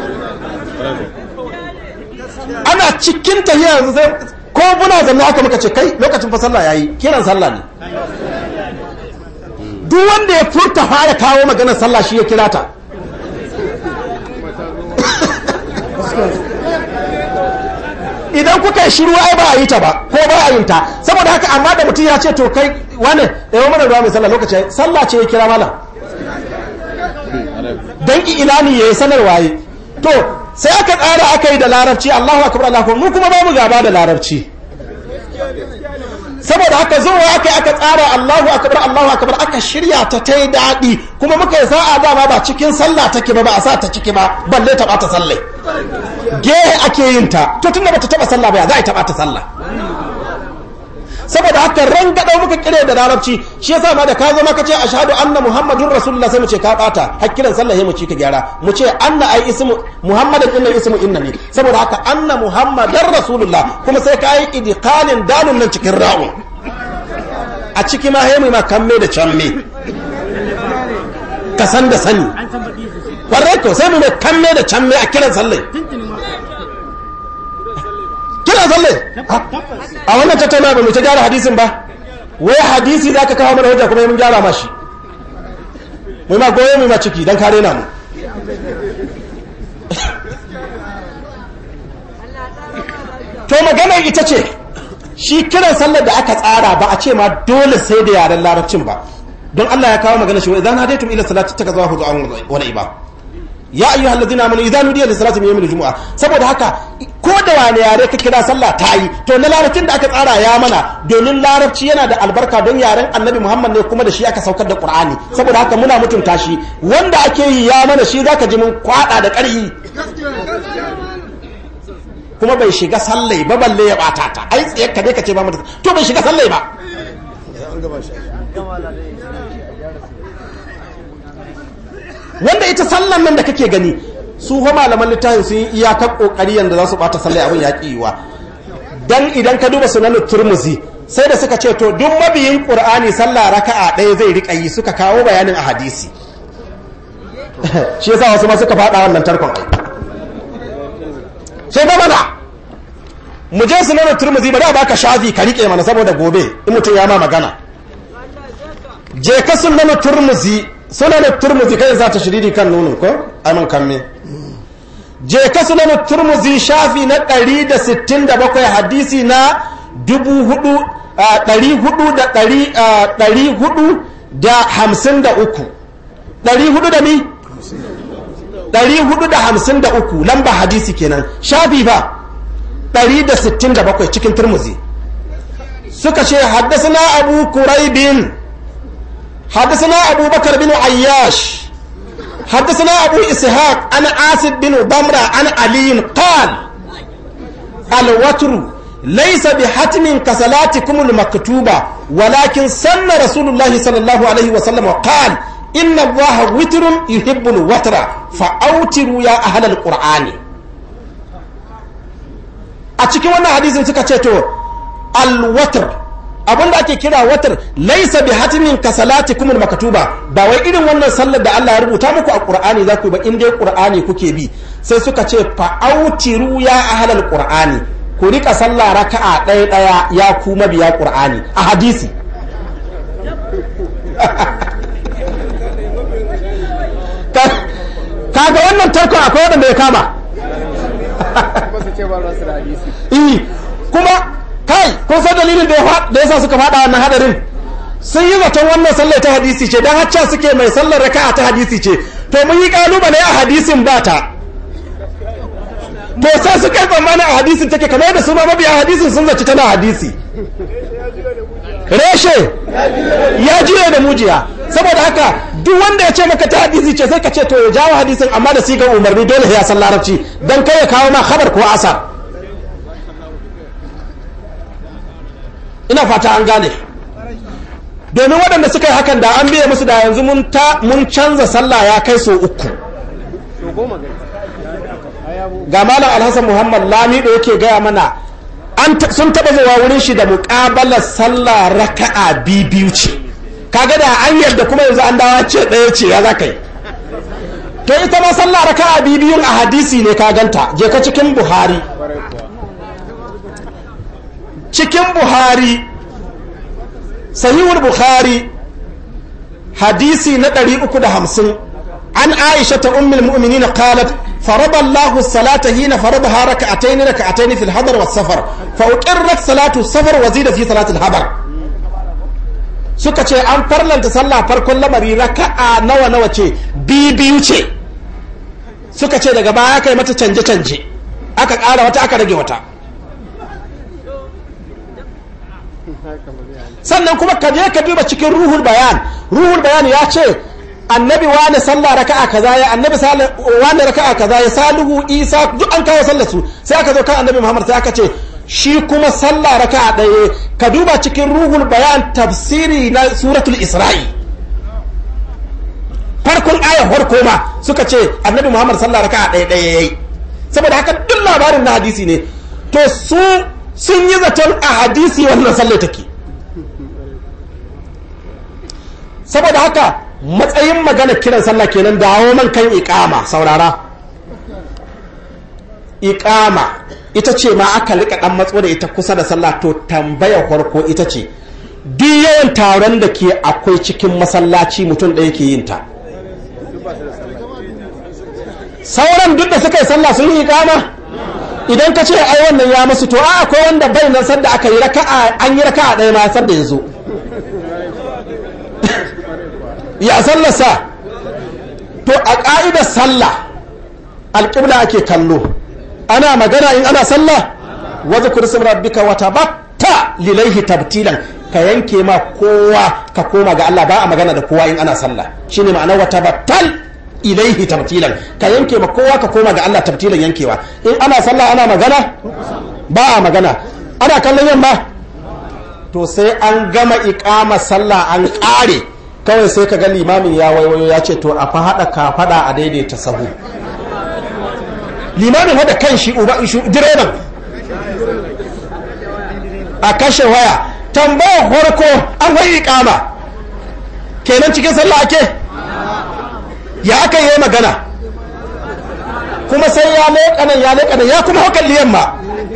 ana cikin tahiyya yanzu sai ko muna zanna aka muka ce kai lokacin fa sallah yayi kiran sallah ne duk wanda ya furta fara kawo maganar sallah shi ya kira ta idan kuka yi shiru ai ba a yi ta ba ko ba a yin ta saboda haka amma da mutum ya ce to kai wane da yawan mana ruwa mai sallah lokacin sallah ce ya kira malam dan ilani ya yi sanarwa yi to sai aka tsara aka yi da larabci Allahu akbar Allahu akbar mu kuma ba mu gaba da larabci saboda haka zuwa aka aka tsara Allahu akbar Allahu akbar aka shirya ta ta yi daɗi kuma muka yi sa'a dama ba cikin sallah take ba ba a sa ta ciki ba balle ta bata sallah gehe ake yin ta to tunda bata taba sallah ba ya za a yi ta bata sallah saboda haka rangadau muka kire da larabci shi yasa ma da ka zo maka ce ashhadu anna muhammadun rasulullah sai mu ce ka bata hakkiran sallah he mu ci ka gyara mu ce anna ai ismu muhammadan inna ismu inna ne saboda haka anna muhammadar rasulullah kuma sai ka yi idqalin dalun nan cikin ra'un a ciki ma he mu ma kamme da chamme ka san da sani kwarai ko sai mu mai kamme da chamme a kiran sallah kiran sallah a wannan tattauna ba mu ta gyara hadisin ba wai hadisi za ka kawo mana hujja kuma mun gyara mashi mu ma goye mu ma ciki dan kare na mu to magana ita ce shi kiran sallar da aka tsara ba a ce ma dole sai da yaren larabcin ba don Allah ya kawo magana shi wa idan hadaytum ila salati takazawa huzu'an wa na'iba ya ayyuhal ladina amanu idza nudiya lis salati min yawmil jumu'ah saboda haka ko da wani yare ka kira sallah ta yi to na larabcin da aka tsara ya mana domin larabci yana da albarka don yaren annabi Muhammad ne kuma da shi aka saukar da Qur'ani saboda haka muna mutunta shi wanda ake yi ya mana shi zaka ji mun kwada da ƙarhi kuma bai shiga sallai ba balle ya bata ta ai tsaye ka dai ka ce ba mata to bai shiga sallai ba wanda ita sallan nan da kake gani su ho malaman littafin sun yi iyakar kokari yanda za su bata sallai abin ya kiwa dan idan ka duba sunan Tirmidhi sai da suka ce to duk mabiyin Qur'ani sallah raka'a ɗaya zai rika yi suka kawo bayanin a hadisi shi yasa wasu ma suka fada wannan tarkon ai sai ga mana mu je sunan Tirmidhi ba da baka shafi ka rike mana saboda gobe in mutum ya ma magana je ka sunan Tirmidhi sunan Tirmidhi kai za ta shiriri kan nono ko amin kamme je ka sunan Tirmidhi shafi na ɗari da sittin da bakwai hadisi na dubu hudu ɗari hudu da ɗari hudu da hamsin da uku ɗari hudu da mi ɗari hudu da hamsin da uku lamba hadisi kenan shafi ba ɗari da sittin da bakwai cikin Tirmidhi suka ce haddasana abu kuraibin haddasana abu bakar bin ayyash haddasana abu ishaq an asib bin damra an aliyin qal alwatru laysa bi hatmin ka salatikum almaktuba walakin sanna rasulullahi sallallahu alaihi wa sallam qal inna allaha witrun yuhibbu alwatra fa awtiru ya ahla alqur'ani. a cikin wannan hadisin suka ce to alwatr abinda ake kira watar laisa bi hatimin ka salatikum almaktuba ba wai irin wannan sallar da Allah ya rubuta muku a Qur'ani za ku ba in dai Qur'ani kuke bi sai suka ce fa autiru ya ahlal Qur'ani ku rika sallah raka'a ɗaya ɗaya ya ku mabiya Qur'ani a hadisi kaga wannan tarko akwai wanda ya kama kuma kai kun san dalilin da yasa suka fada wannan hadarin sun yi zaton wannan sallar ta hadisi ce dan hacca suke mai sallar raka'a ta hadisi ce to mun yi kalubale a hadisin bata to sai suka yi tsammani a hadisin take kamar da su ma mabiya hadisin sun zaci tana hadisi reshe ya jiya da mujiya saboda haka duk wanda ya ce maka ta hadisi ce sai ka ce to ya jawo hadisin amma da sigar umarni dole ya san larabci dan kai ya kawo ma khabar ko asar. ina fata an gane domin waɗanda suka yi hakan da an biya musu da yanzu mun canza sallah ya kai so uku. ga malam alhassan muhammad lamido yake gaya mana sun taɓa zuwa wurin shi da muƙabalar sallah raka'a biyu ce kaga da an yarda kuma yanzu an dawa ce ɗaya ce ya za ka yi to ita ma sallah raka'a biyun a hadisi ne ka ganta je ka cikin buhari cikin buhari sahihul bukhari hadisi na ɗari uku da hamsin an aisha ta ummul mu'minin qalat farada Allahu salata hina faradaha rak'atayn rak'atayn fil hadar was safar fa uqirrat salatu safar wa zida fi salati al hadar suka ce an farlanta sallah farkon lamari raka'a nawa nawa ce biyu ce suka ce daga baya kai mata canje canje aka ƙara wata aka rage wata sannan kuma ka je ka duba cikin ruhul bayan ruhul bayan ya ce annabi wani sallah raka'a kaza ya annabi wani raka'a kaza ya salihu isa duk an kawo sallar su sai aka zo kan annabi muhammad sai aka ce shi kuma sallah raka'a ɗaya ka duba cikin ruhul bayan tafsiri na suratul isra'i farkon ayar farko ma suka ce annabi muhammad sallah raka'a ɗaya ɗaya yayi saboda haka duk labarin na hadisi ne to su sun yi zaton a hadisi wannan sallah take saboda haka matsayin magana kiran sallah kenan dawo man kan iqama saurara iqama ita ce ma aka rika dan matso da ita kusa da sallah to tambaya farko ita ce duk yawan taron da ke akwai cikin masallaci mutum da yake yin ta sauran duk da suka yi sallah sun yi iqama idan ka ce ai wannan ya musu to a akwai wanda bai nan sanda aka yi raka'a an yi raka'a ɗaya ma sanda yazo ya sallarsa to a ƙa'idar sallah alƙibla ake kallo ana magana in ana sallah wadda kurisun rabbika wata batta lilaihi tabtilan ka yanke ma kowa ka koma ga Allah ba a magana da kowa in ana sallah shine ma'ana wata battal ilaihi tabtilan ka yanke ma kowa ka koma ga Allah tabtilan yankewa in ana sallah ana magana ba a magana ana kallon yamma to sai an gama iqama sallah an ƙare kawai sai ka ga limamin ya waiwayo ya ce to a fa haɗa ka faɗa a daidaita sahu limamin haɗa kan shi uba direban a kashe waya tambaya farko an wai iqama kenan cikin sallah ake ya aka yi magana kuma sai ya leƙa nan ya leƙa nan ya kuma hakan liyan ma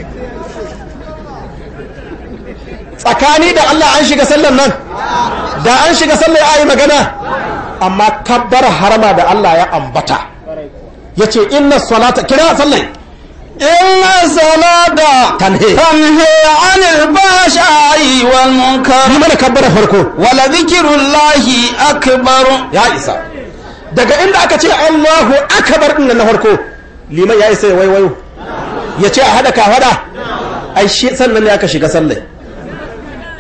tsakani da Allah an shiga sallan nan da an shiga sallar ya yi magana amma kabbar harama da Allah ya ambata ya ce inna salata kira sallai inna salata tanhe tanhe anil bashai wal munkar ni mana kabbar farko wala zikrullahi akbar ya isa daga inda aka ce Allahu akbar din na farko liman ya isa waiwayo ya ce a hada ka hada ai shi sannan ne aka shiga sallai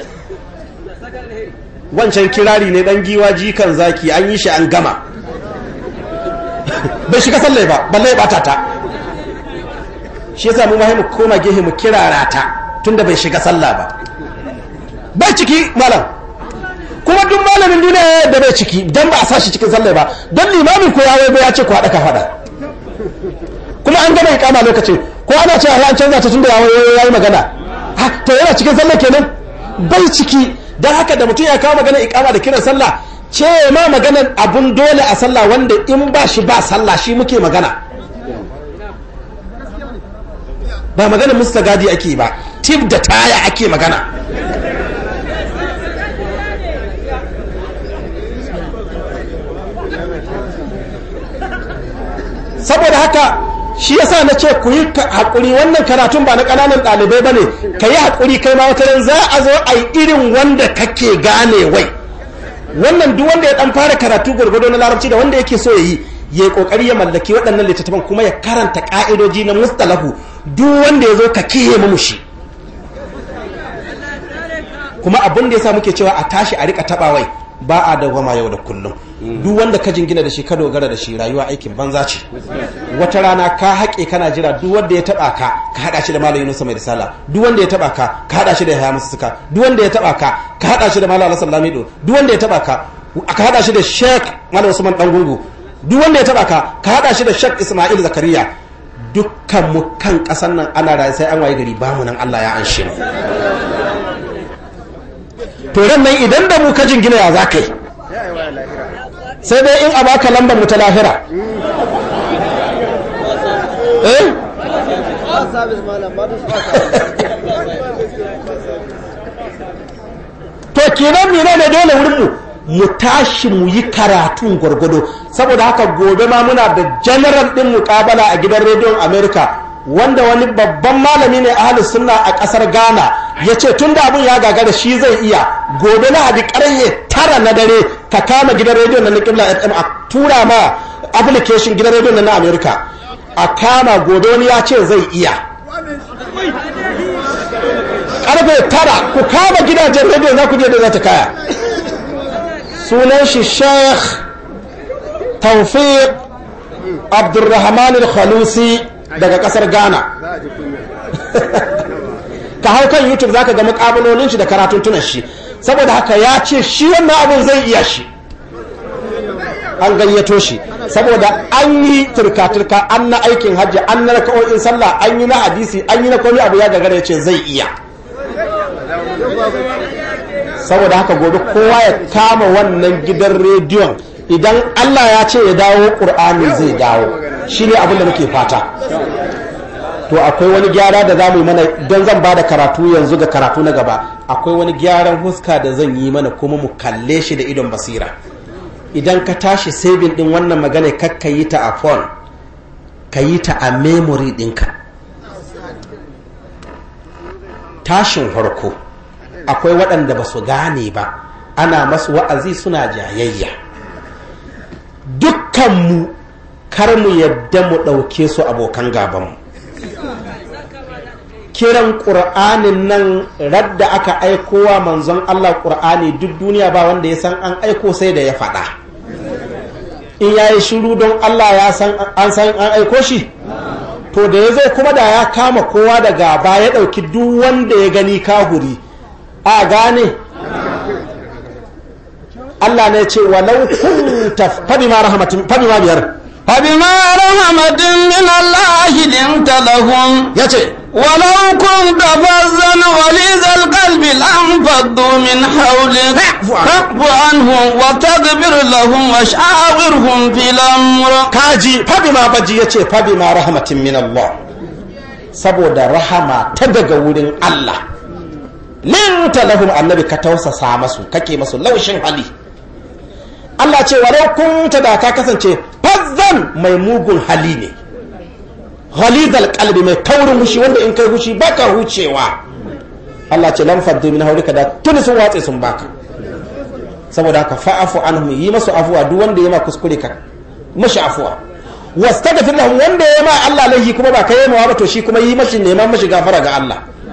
wancan kirari ne dan giwa jikan zaki an yi shi an gama bai shiga sallai ba balle ba ta ta shi yasa mu mu koma gehe mu kirara ta tunda bai shiga sallah ba bai ciki malam kuma duk malamin duniya da bai ciki dan ba a sashi cikin sallah ba dan limamin ko ya wai bai ya ce ku hada ka fada kuma an gama ikama lokacin ko ana cewa an canza ta tunda ya wai yayi magana ha to yana cikin sallah kenan bai ciki dan haka da mutum ya kawo magana ikama da kiran sallah ce ma maganar abun dole a sallah wanda in ba shi ba sallah shi muke magana ba magana Mr. Gadi ake ba tip da taya ake magana saboda haka shi yasa na ce ku yi haƙuri wannan karatun ba na ƙananan ɗalibai ba ne ka yi haƙuri kai ma wata ran za a zo a yi irin wanda kake gane wai wannan duk wanda ya ɗan fara karatu gwargwado na larabci da wanda yake so ya yi ya yi ƙoƙari ya mallaki waɗannan littattafan kuma ya karanta ƙa'idoji na mustalahu duk wanda ya zo ka kiyaye mu shi kuma abin da ya sa muke cewa a tashi a rika taɓa wai ba a dawama yau da kullum duk wanda ka jingina da shi ka dogara da shi rayuwa aikin banza ce wata rana ka haƙe kana jira duk wanda ya taba ka ka hada shi da malam Yunus mai risala duk wanda ya taba ka ka hada shi da Yahya Musa Suka duk wanda ya taba ka ka hada shi da malam Hassan Lamido duk wanda ya taba ka ka hada shi da Sheikh Malam Usman Dangungu duk wanda ya taba ka ka hada shi da Sheikh Ismail Zakariya dukkan mu kan kasan nan ana rayu sai an waye gari ba mu nan Allah ya anshe mu to ran nan idan da mu ka jingina ya zakai sai dai in a baka lambar mu ta lahira eh to kenan mene ne dole wurin mu mu tashi mu yi karatun gwargwado saboda haka gobe ma muna da general din muƙabala a gidan rediyon America wanda wani babban malami ne ahlus sunna a kasar Ghana ya ce tun da abin ya gagara shi zai iya gobe na hadi karye tara na dare ka kama gidan rediyon na Qibla F M a tura ma application gidan rediyon na America a kama gobe wani ya ce zai iya karfe tara ku kama gidajen rediyon za ku je da za ta kaya sunan shi Sheikh Tawfiq Abdulrahman Al-Khalusi daga kasar Ghana ka hau kan YouTube zaka ga mukabalolin shi da karatun tunan shi saboda haka ya ce shi wannan abun zai iya shi an gayyato shi saboda an yi turka-turka an na aikin hajji an na raka'o'in sallah an yi na hadisi an yi na komai abu ya gagara ya ce zai iya saboda haka gobe kowa ya kama wannan gidan rediyon idan Allah ya ce ya dawo ƙur'ani zai dawo shi ne abin da muke fata to akwai wani gyara da za mu yi mana don zan ba da karatu yanzu ga karatu na gaba akwai wani gyaran huska da zan yi mana kuma mu kalle shi da idon basira idan ka tashi saving din wannan magana kakka yi ta a phone ka yi ta a memory ɗinka tashin farko akwai waɗanda ba su gane ba ana masu wa'azi suna jayayya dukkanmu kar mu yadda mu ɗauke su abokan gabanmu kiran ƙur'anin nan radda aka aikowa manzon Allah ƙur'ani duk duniya ba wanda ya san an aiko sai da ya faɗa in ya yi shiru don Allah ya san an san an aiko shi to da ya zo kuma da ya kama kowa da gaba ya ɗauki duk wanda ya gani kahuri a gane Allah ne ce walau kunta fabi ma rahmatin fabi ma biyar فبما رحمة من الله لنت لهم yace ولو كنت فظا غليظ القلب لانفضوا من حولك فاعف عنهم واستغفر لهم وشاورهم في الامر kaji fabi ma baji yace fabi ma rahmatin min Allah saboda rahama ta daga wurin Allah linta lahum annabi ka tausasa masu kake masu laushin hali Allah ce walau kunta da ka kasance fazzan mai mugun hali ne ghalizal qalbi mai taurin hushi wanda in kai hushi baka hucewa Allah ce lam faddu min haulika da tuni sun watse sun baka saboda haka fa'afu anhum yi masu afuwa duk wanda ya ma kuskure ka mashi afuwa wastaghfir lahum wanda ya ma Allah laihi kuma ba kai mawa ba to shi kuma yi mashi neman mashi gafara ga Allah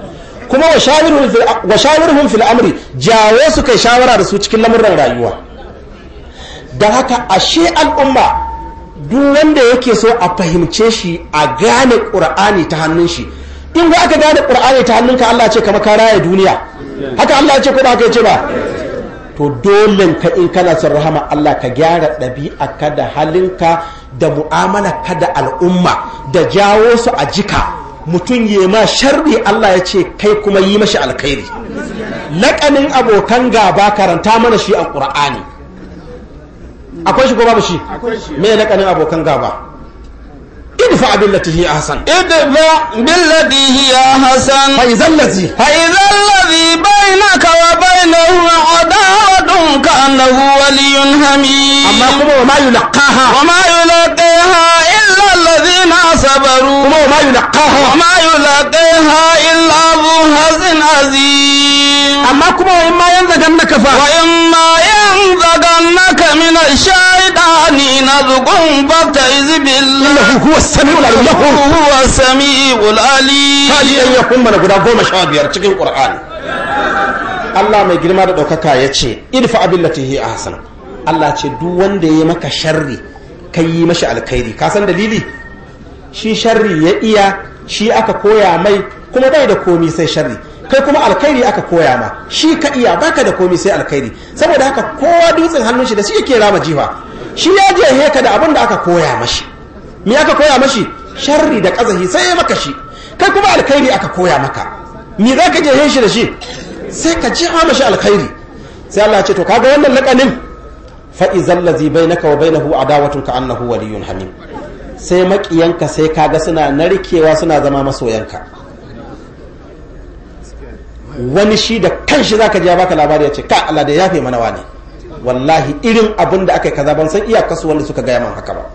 kuma wa shawirhum fil amri jawo su kai shawara da su cikin lamuran rayuwa. don haka ashe al'umma duk wanda yake so a fahimce shi a gane ƙur'ani ta hannun shi, in ba aka gane ƙur'ani ta hannunka Allah ce kama ka raya duniya, haka Allah ce ko ba haka ce ba, to dole ka in kana son rahama Allah ka gyara ɗabi'a ka da halinka da mu'amala ka da al'umma da jawo su a jika. Mutum yi ma sharri Allah ya ce kai kuma yi mashi alkhairi. Laƙanin abokan gaba karanta mana shi a ƙur'ani. Akwai shi ko babu shi? Me laƙanin abokan gaba? idfa billati hi ahsan idfa billati hi ahsan fa idhal ladhi fa idhal ladhi bainaka wa bainahu adawatun ka'annahu waliyyun hamim. amma kuma wa ma yulqaha wa ma yulqaha illa alladhina sabaru kuma wa ma yulqaha wa ma yulqaha illa dhu hazin azim. amma kuma wa imma yanzagannaka fa wa imma yanzagannaka min ash-shaytani nazghun fasta'iz billahi huwa as-sami'ul alim huwa as-sami'ul alim. kaji dan yakun mana guda goma sha biyar cikin Qur'ani. Allah mai girma da daukaka yace idfa billati hi ahsan. Allah ce duk wanda yayi maka sharri kai yi mashi alkhairi. Ka san dalili? Shi sharri ya iya, shi aka koya mai, kuma bai da komi sai sharri. Kai kuma alkhairi aka koya ma, shi ka iya baka da komi sai alkhairi. Saboda haka kowa dutsen hannun shi da shi yake rama jifa. Shi ya je heka da abin da aka koya mashi. Me aka koya mashi? Sharri da kazahi sai ya maka shi. Kai kuma alkhairi aka koya maka. Me za ka je shi da shi? Sai ka ji mashi alkhairi. Sai Allah ya ce to kaga wannan laqanin fa izal ladzi bainaka wa bainahu adawatun ka annahu waliyyun hamim. Sai makiyanka sai kaga suna narkewa suna zama masoyanka. Wani shi da kanshi zaka ji ya baka labari ya ce ka Allah da yafe mana wani. Wallahi irin abin da aka yi kaza ban san iyakarsu wanda suka gaya man haka ba.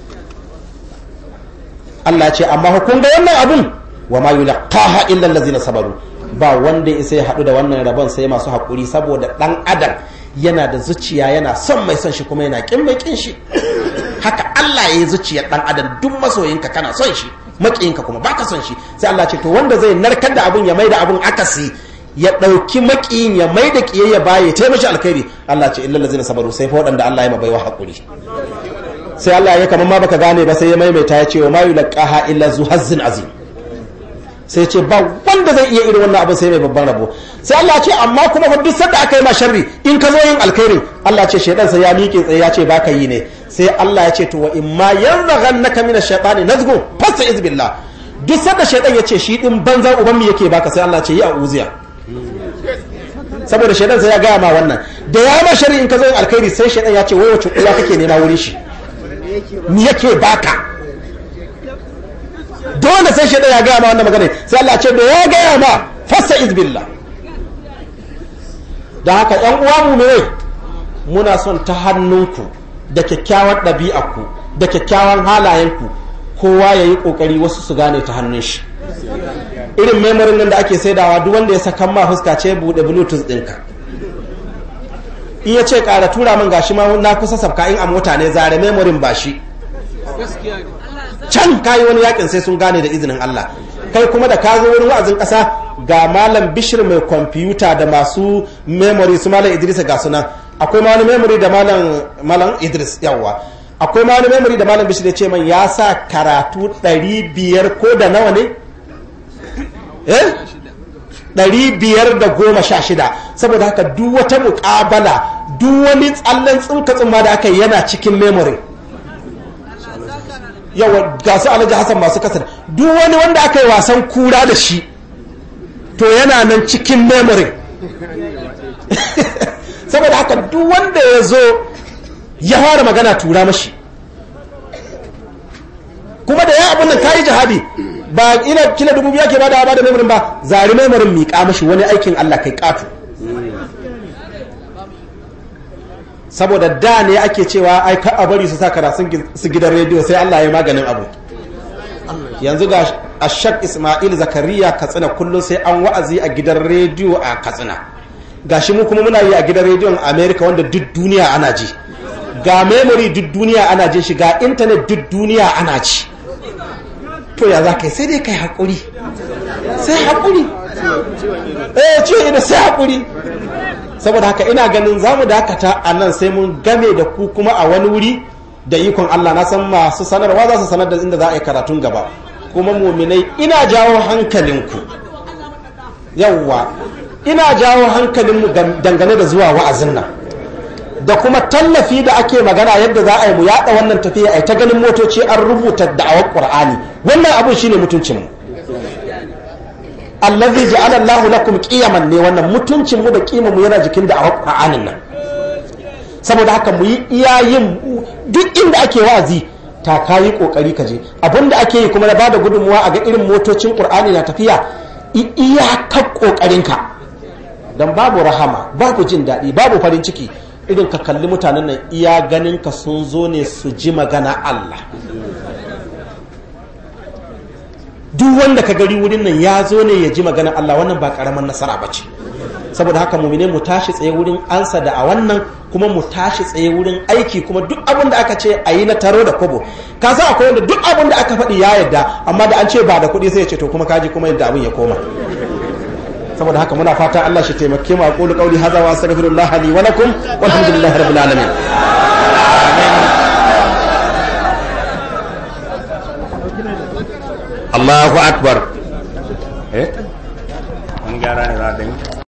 Allah ce amma kun ga wannan abun wa ma yulqaha illa allazina sabaru. Ba wanda ya sai haɗu da wannan rabon sai masu haƙuri, saboda ɗan adam yana da zuciya yana son mai son shi kuma yana ƙin mai ƙin shi. Haka Allah ya yi zuciyar ɗan adam, duk masoyinka kana son shi, maƙiyinka kuma baka son shi. Sai Allah ce to wanda zai narkar da abun ya mai da abun akasi, ya ɗauki maƙiyin ya mai da ƙiyayya baya ya taimaki alkhairi. Allah ce illa allazina sabaru, sai fa waɗanda Allah ya ma baiwa haƙuri. Sai Allah ya kamar ma baka gane ba sai ya maimaita ya ce wa ma yulqaha illa zu hazzin azim. Sai ce ba wanda zai iya irin wannan abin sai mai babban rabo. Sai Allah ce amma kuma fa duk sanda aka yi ma sharri in ka zo yin alkhairin, Allah ce shedan sai ya miƙe tsaye ya ce baka yi ne. Sai Allah ya ce to wa imma yanzaghannaka min ash-shaytani nazghun fasta'iz billah. Duk sanda shedan ya ce shi din banza uban mi yake baka, sai Allah ce yi a'uziya. Saboda shedan sai ya gaya ma wannan da ya ma sharri in ka zo yin alkhairi sai shedan ya ce wai wace uwa kake nema wurin shi, mi yake baka. Dole sai shaidan ya gaya ma wannan magana, sai Allah ce da ya gaya ma fasta izbillah. Da haka yan uwa mu ne muna son ta hannunku da kyakkyawan ɗabi'arku da kyakkyawan halayenku kowa ya yi ƙoƙari wasu su gane ta hannun shi. Irin memorin nan da ake saidawa duk wanda ya saka ma fuska ce buɗe bluetooth ɗinka, in ya ce ƙara tura min gashi ma na kusa sabka in a mota ne zare memorin ba shi can kayi wani yakin sai sun gane da izinin Allah. Kai kuma da ka zo wurin wa'azin ƙasa ga malam Bishir mai kwamfuta da masu memory su malam Idris ga suna, akwai ma wani memory da malam malam Idris yawa, akwai ma wani memory da malam Bishir ya ce man ya sa karatu ɗari biyar ko da nawa ne eh ɗari biyar da goma sha shida. Saboda haka duk wata muƙabala duk wani tsallen tsinka tsumma da aka yi yana cikin memory. Yawa ga su Alhaji Hassan masu kasar, duk wani wanda aka yi wasan kura da shi to yana nan cikin memory. Saboda haka duk wanda ya zo ya fara magana tura mashi, kuma da ya abin nan kayi jihadi ba ina kila dubu biya ke bada ba da memorin ba, zari memorin miƙa mashi wani aikin Allah kai ƙato. Saboda da ne ake cewa ai ka a bari su sa karatun su gidan rediyo sai Allah ya maganin abu. Yanzu ga Ashak Ismail Zakariya Katsina kullum sai an wa'azi a gidan rediyo a Katsina. Gashi mu kuma muna yi a gidan rediyon America wanda duk duniya ana ji. Ga memory duk duniya ana ji shi, ga internet duk duniya ana ci. To ya za kai sai dai kai haƙuri. Sai haƙuri. eh ciwon ido sai hakuri. Saboda haka ina ganin za mu dakata a nan sai mun game da ku kuma a wani wuri da ikon Allah. Na san masu sanarwa za su sanar da inda za a yi karatun gaba. Kuma muminai ina jawo hankalinku, yawwa ina jawo hankalinmu dangane da zuwa wa'azin nan da kuma tallafi da ake magana yadda za a yi mu yada wannan tafiya a ta ganin motoci an rubuta da'awar Qur'ani. Wannan abun shine mutuncinmu. Allazi ja'ala Allahu lakum qiyaman ne, wannan mutuncinmu da kimanmu yana jikin da'awar Qur'anin nan. Saboda haka mu yi iyayin duk inda ake wa'azi ta kayi kokari ka je. Abinda ake yi kuma na bada gudunmuwa a ga irin motocin Qur'ani na tafiya, iyakar kokarinka. Dan babu rahama, babu jin daɗi, babu farin ciki irin ka kalli mutanen nan iya ganin ka sun zo ne su ji magana Allah. Duk wanda ka gari wurin nan ya zo ne ya ji magana Allah, wannan ba karaman nasara bace. Saboda haka mu'mine mu tashi tsaye wurin ansa da a wannan, kuma mu tashi tsaye wurin aiki, kuma duk abin da aka ce a yi na taro da kobo. Ka san akwai wanda duk abin da aka faɗi ya yadda, amma da an ce ba da kuɗi sai ya ce to kuma kaji kuma yadda abin ya koma. Saboda haka muna fata Allah shi taimake mu. Aqulu qawli hadha wa astaghfirullah li wa lakum walhamdulillahi rabbil alamin. Allahu akbar. Eh? An gyara ne za a